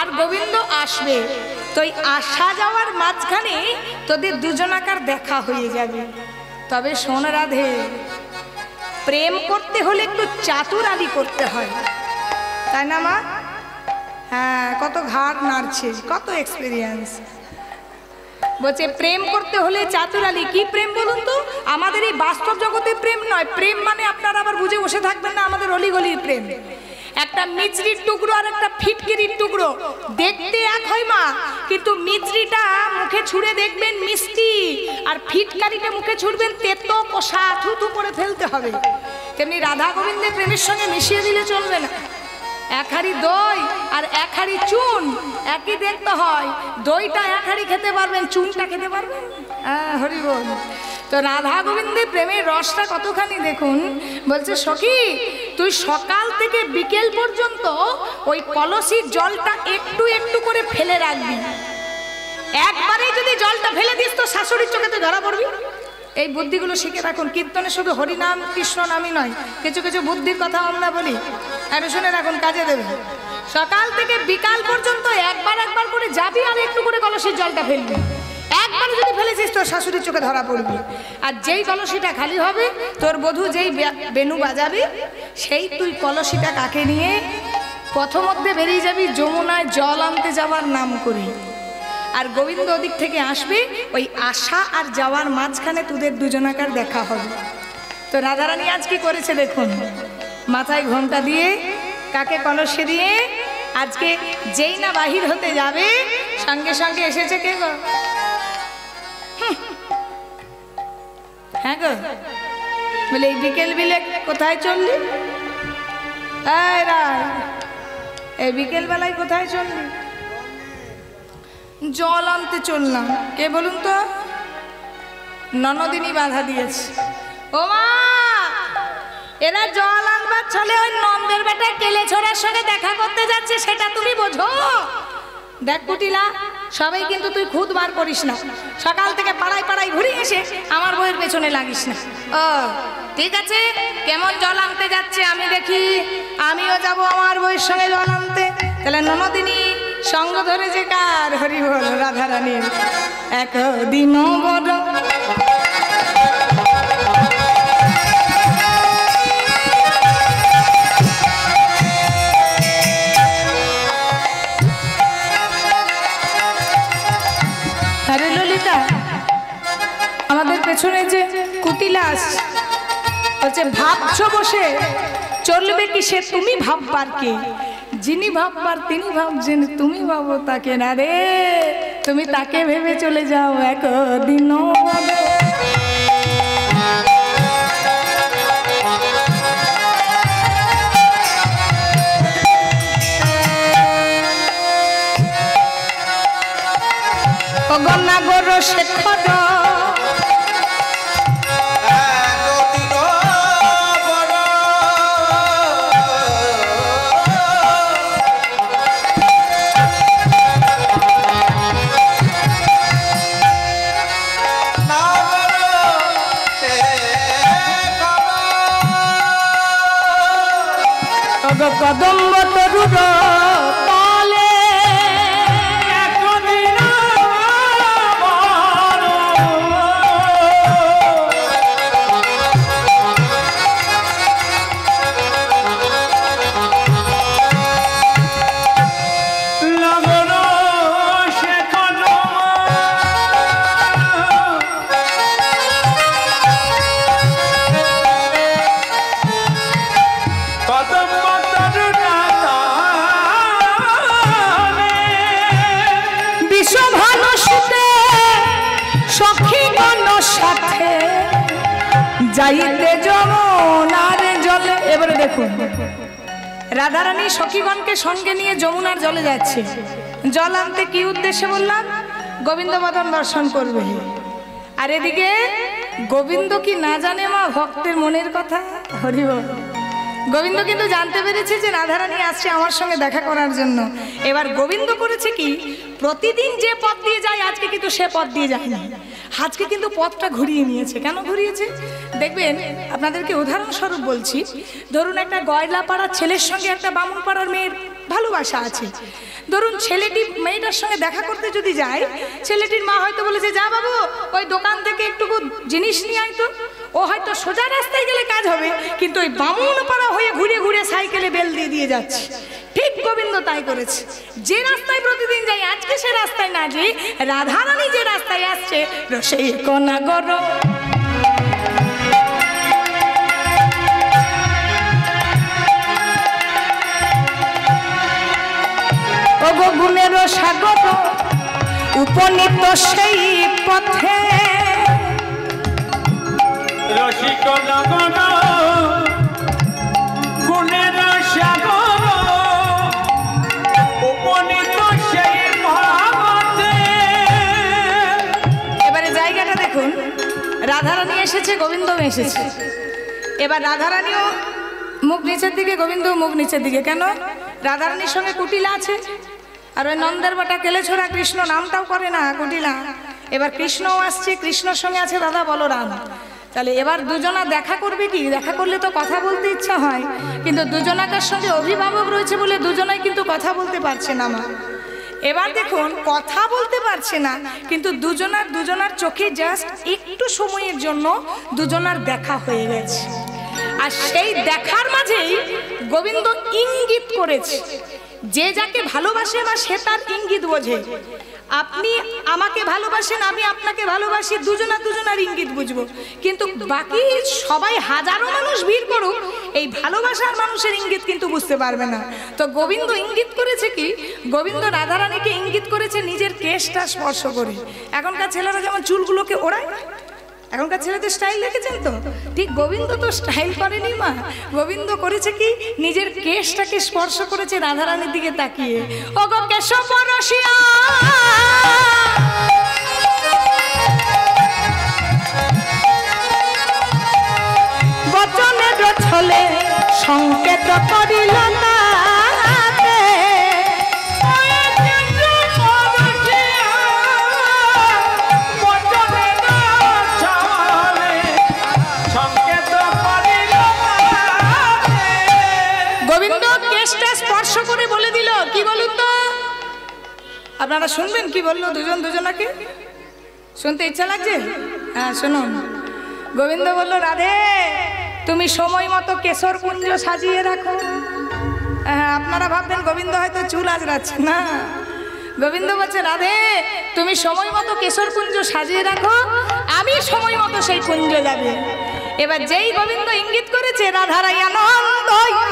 আর গোবিন্দ আসবে। তো এই আসা যাওয়ার মাঝখানে তোদের দুজনাকার দেখা হয়ে যাবে। তবে শোন রাধে, প্রেম করতে হলে একটু চাতুরালি করতে হয়, তাই না মা? হ্যাঁ, কত ঘাট নাড়ছে, কত এক্সপিরিয়েন্স। বলছে প্রেম করতে হলে চাতুরালি। কি প্রেম বলুন তো? আমাদের এই বাস্তব জগতে প্রেম নয়। প্রেম মানে আপনারা আবার বুঝে বসে থাকবেন না, আমাদের অলিগলির প্রেম। একটা মিচড়ির টুকরো আর একটা ফিটকিরির টুকরো দেখতে এক হয় মা, কিন্তু মিচড়িটা মুখে ছুঁড়ে দেখবেন মিষ্টি, আর ফিটকারিটা মুখে ছুঁড়বেন তেতো কষা, থুথু করে ফেলতে হবে। তেমনি রাধা গোবিন্দের প্রেমের সঙ্গে মিশিয়ে দিলে চলবে না। এক হাঁড়ি দই আর এক হাঁড়ি চুন একই দেখতে হয়। দইটা এক হাঁড়ি খেতে পারবেন, চুনটা খেতে পারবেন? হ্যাঁ, হরি বল। তো রাধা গোবিন্দের প্রেমের রসটা কতখানি দেখুন। বলছে সখী, তুই সকাল থেকে বিকেল পর্যন্ত ওই কলসির জলটা একটু একটু করে ফেলে রাখবি। একবারেই যদি জলটা ফেলে দিস তো শাশুড়ির চোখে তো ধরা পড়বি। এই বুদ্ধিগুলো শিখে রাখুন। কীর্তনে শুধু হরিনাম কৃষ্ণ নামই নয়, কিছু কিছু বুদ্ধির কথা আমরা বলি, একটু শুনে রাখুন, কাজে দেবে। সকাল থেকে বিকাল পর্যন্ত একবার একবার করে যাবি আর একটু করে কলসির জলটা ফেলবি। একবারে যদি ফেলেছিস তোর শাশুড়ির চোখে ধরা পড়বি। আর যেই কলসিটা খালি হবে, তোর বধূ যেই বেনু বাজাবি, সেই তুই কলসিটা কাকে নিয়ে পথমধ্যে বেরিয়ে যাবি যমুনায় জল আনতে যাওয়ার নাম করে। আর গোবিন্দ ওদিক থেকে আসবে, ওই আসা আর যাওয়ার মাঝখানে তোদের দুজনাকার দেখা হবে। তো রাধারানী আজ কি করেছে দেখুন। মাথায় ঘোমটা দিয়ে, কাকে কলসে দিয়ে, আজকে যেই না বাহির হতে যাবে সঙ্গে সঙ্গে এসেছে কে গো? হ্যাঁ গো, বলে এই বিকেল বিলে কোথায় চললি? এই রায়, এই বিকেল বেলায় কোথায় চললি? জল আনতে চললাম। কে বলুন তো? ননদিনী বাধা দিয়েছে। ও মা, এরা জল আনবার চলে ওই নন্দের বেটা কেলে ছোড়ার সঙ্গে দেখা করতে যাচ্ছে, সেটা তুমি বোঝো? দেখ কুটিলা, সবাই কিন্তু তুই খুদ বার করিস না। সকাল থেকে পাড়ায় পাড়ায় ঘুরে এসে আমার বইয়ের পেছনে লাগিস না। ও ঠিক আছে, কেমন জল আনতে যাচ্ছে আমি দেখি, আমিও যাব আমার বইয়ের সঙ্গে জল আনতে। তাহলে ননদিনী সঙ্গ ধরেছে কার? হরি বল, রাধারানীর। একদিন বড় আরে ললিতা, আমাদের পেছনে যে কুটিলা আসছে, বলছে ভাবছো বসে চলবে কি সে তুমি ভাববার কে? যিনি ভাববার তিনি ভাবছেন, তুমি ভাবো তাকে না রে। তুমি তাকে ভেবে চলে যাও একদিন। গন্না গর শেখর কদম্ব তরুর তলে যাইতে যমুনার জলে। এবারে দেখুন, রাধারানী সখীগণকে সঙ্গে নিয়ে যমুনার জলে যাচ্ছে। জল আনতে কি উদ্দেশ্যে বললাম? গোবিন্দ বদন দর্শন করবে। আর এদিকে গোবিন্দ কি না জানে মা ভক্তের মনের কথা? হরি বল। গোবিন্দ কিন্তু জানতে পেরেছে যে রাধারানী আসছে আমার সঙ্গে দেখা করার জন্য। এবার গোবিন্দ করেছে কি, প্রতিদিন যে পথ দিয়ে যায় আজকে কিন্তু সে পথ দিয়ে যায় না। আজকে কিন্তু পথটা ঘুরিয়ে নিয়েছে। কেন ঘুরিয়েছে দেখবেন, আপনাদেরকে উদাহরণস্বরূপ বলছি। ধরুন একটা গয়লা পাড়ার ছেলের সঙ্গে একটা বামুন পাড়ার মেয়ের ভালোবাসা আছে। ধরুন ছেলেটি মেয়েটার সঙ্গে দেখা করতে যদি যায়, ছেলেটির মা হয়তো বলেছে যা বাবু ওই দোকান থেকে একটু জিনিস নিয়ে আয় তো। ও হয়তো সোজা রাস্তায় গেলে কাজ হবে, কিন্তু ওই বামুনপাড়া হয়ে ঘুরে ঘুরে সাইকেলে বেল দিয়ে দিয়ে যাচ্ছে। ঠিক গোবিন্দ তাই করেছে। যে রাস্তায় প্রতিদিন যাই, আজকে সে রাস্তায় না যে রাধারানী যে রাস্তায় আসছে, সেই কনা গর গুণের সাগর উপনীত সেই পথে রসিক নগর গুণের সাগর উপনীত সেই পথে। এবারে জায়গাটা দেখুন, রাধারানী এসেছে, গোবিন্দ এসেছে। এবার রাধারানীও মুখ নিচের দিকে, গোবিন্দ মুখ নিচের দিকে। কেন? রাধারানীর সঙ্গে কুটিলা আছে, আর ওই নন্দের বাটা কেলেছড়া কৃষ্ণ নামটাও করে না, কুটিলা। এবার কৃষ্ণও আসছে, কৃষ্ণর সঙ্গে আছে দাদা বলরাম। তাহলে এবার দুজনা দেখা করবে কি? দেখা করলে তো কথা বলতে ইচ্ছা হয়, কিন্তু দুজনাকার সঙ্গে অভিভাবক রয়েছে বলে দুজনাই কিন্তু কথা বলতে পারছে না মা। এবার দেখুন, কথা বলতে পারছে না, কিন্তু দুজনার দুজনার চোখে জাস্ট একটু সময়ের জন্য দুজনার দেখা হয়ে গেছে। আর সেই দেখার মাঝেই গোবিন্দ ইঙ্গিত করেছে, যে যাকে ভালোবাসে বা সে তার ইঙ্গিত বোঝে। আপনি আমাকে ভালোবাসেন, আমি আপনাকে ভালোবাসি, দুজনা দুজনার ইঙ্গিত বুঝবো। কিন্তু বাকি সবাই হাজারো মানুষ ভিড় করুক, এই ভালোবাসার মানুষের ইঙ্গিত কিন্তু বুঝতে পারবে না। তো গোবিন্দ ইঙ্গিত করেছে কি? গোবিন্দ রাধারানীকে ইঙ্গিত করেছে নিজের কেশটা স্পর্শ করে। এখনকার ছেলেরা যেমন চুলগুলোকে ওড়ায়, এখনকার ছেলেদের স্টাইল দেখেছেন তো? ঠিক গোবিন্দ তো স্টাইল করেনি মা, গোবিন্দ করেছে কি? নিজের কেশটাকে স্পর্শ করেছে রাধারানীর দিকে তাকিয়ে। ও গো কেশব রসিয়া বচনের ছলে সংকেত করিল না স্পর্শ করে বলে দিল। কি বলুন তো? আপনারা শুনবেন কি বললো দুজন দুজনাকে? শুনতে ইচ্ছা লাগছে? হ্যাঁ শুনুন। গোবিন্দ বলল, রাধে তুমি সময় মতো কেশর কুঞ্জ সাজিয়ে রাখো। হ্যাঁ, আপনারা ভাববেন গোবিন্দ হয়তো চুল আজরাচ্ছে না। গোবিন্দ বলছে, রাধে তুমি সময় মতো কেশর কুঞ্জ সাজিয়ে রাখো, আমি সময় মতো সেই কুঞ্জ যাবে। এবার যেই গোবিন্দ ইঙ্গিত করেছে, রাধারাই আনন্দ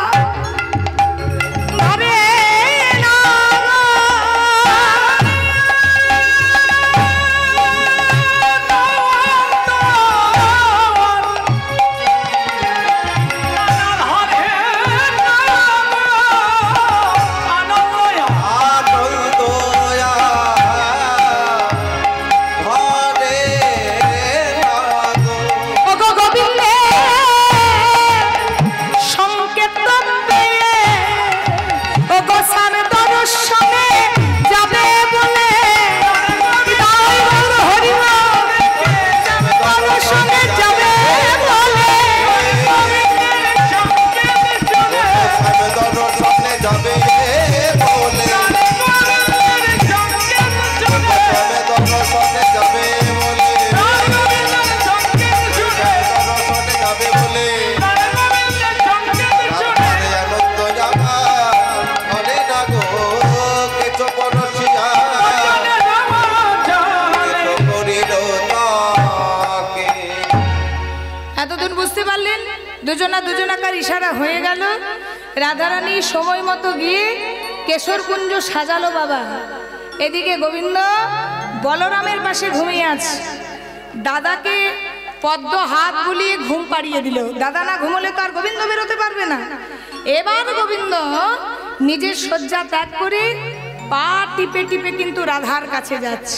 দুজনা দুজনাকার ইশারা হয়ে গেল। রাধারানী সময় মতো গিয়ে কেশর কুঞ্জ সাজালো বাবা। এদিকে গোবিন্দ বলরামের পাশে ঘুমিয়ে আছে। দাদাকে পদ্ম হাত বুলিয়ে ঘুম পাড়িয়ে দিল। দাদা না ঘুমলে তো আর গোবিন্দ বেরোতে পারবে না। এবার গোবিন্দ নিজের শয্যা ত্যাগ করে পা টিপে টিপে কিন্তু রাধার কাছে যাচ্ছে।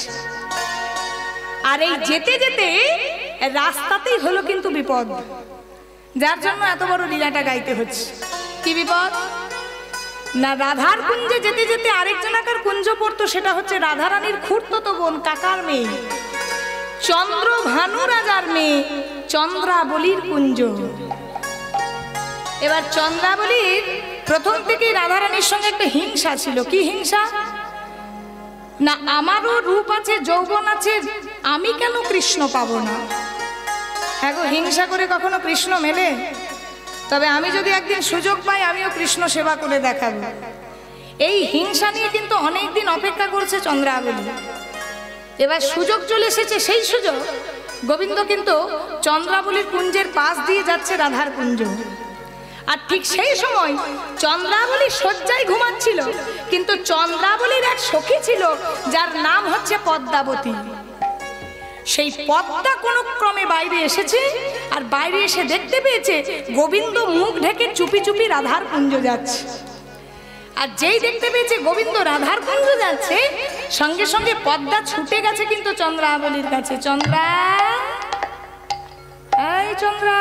আর এই যেতে যেতে রাস্তাতেই হলো কিন্তু বিপদ, যার জন্য এত বড় লীলাটা গাইতে হচ্ছে। কি বিপদ না? রাধার কুঞ্জে যেতে যেতে আরেকজনাকার কুঞ্জ পড়তো, সেটা হচ্ছে রাধারানীর খুড়তো বোন কাকার মেয়ে, চন্দ্র ভানু রাজার মেয়ে চন্দ্রাবলীর কুঞ্জ। এবার চন্দ্রাবলীর প্রথম থেকেই রাধারানীর সঙ্গে একটা হিংসা ছিল। কি হিংসা? না আমারও রূপ আছে, যৌবন আছে, আমি কেন কৃষ্ণ পাবো না। হ্যাঁ গো, হিংসা করে কখনো কৃষ্ণ মেলে? তবে আমি যদি একদিন সুযোগ পাই আমিও কৃষ্ণ সেবা করে দেখাবো। এই হিংসা নিয়ে কিন্তু অনেক দিন অপেক্ষা করছে চন্দ্রাবলী। এবার সুযোগ চলে এসেছে, সেই সুযোগ। গোবিন্দ কিন্তু চন্দ্রাবলীর কুঞ্জের পাশ দিয়ে যাচ্ছে রাধার কুঞ্জ, আর ঠিক সেই সময় চন্দ্রাবলী শয্যায় ঘুমাচ্ছিল, কিন্তু চন্দ্রাবলীর এক সখী ছিল যার নাম হচ্ছে পদ্মাবতী। সেই পদ্মা কোনো ক্রমে বাইরে এসেছে, আর বাইরে এসে দেখতে পেয়েছে গোবিন্দ মুখ ঢেকে চুপি চুপি রাধার কুঞ্জ যাচ্ছে। আর যেই দেখতে পেয়েছে গোবিন্দ রাধার কুঞ্জ যাচ্ছে, সঙ্গে সঙ্গে পদ্মা ছুটে গেছে কিন্তু চন্দ্রাবলীর কাছে। চন্দ্রা, এই চন্দ্রা,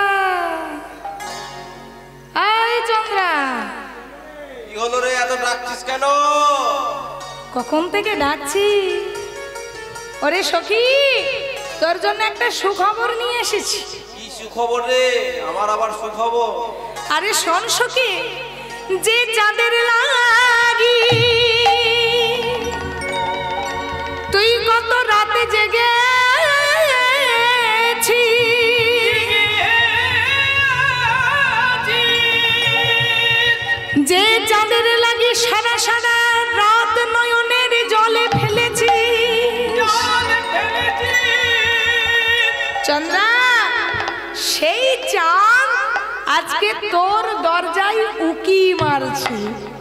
এই চন্দ্রা। কি হলো রে, এত ডাকছিস কেন? কখন থেকে ডাকছি? ওরে সখী, তোর জন্য একটা সুখবর নিয়ে এসেছি। কি সুখবর রে? আমার আবার সুখবর? আরে শোন সখী, যে চাঁদের লাগি তুই কত রাতে জেগেছি, যে চাঁদের লাগি সারা সারা রাত নয়নের জলে ফেলেছি। চন্দ্রা, সেই চাঁদ আজকে তোর দরজায় উকি মারছে।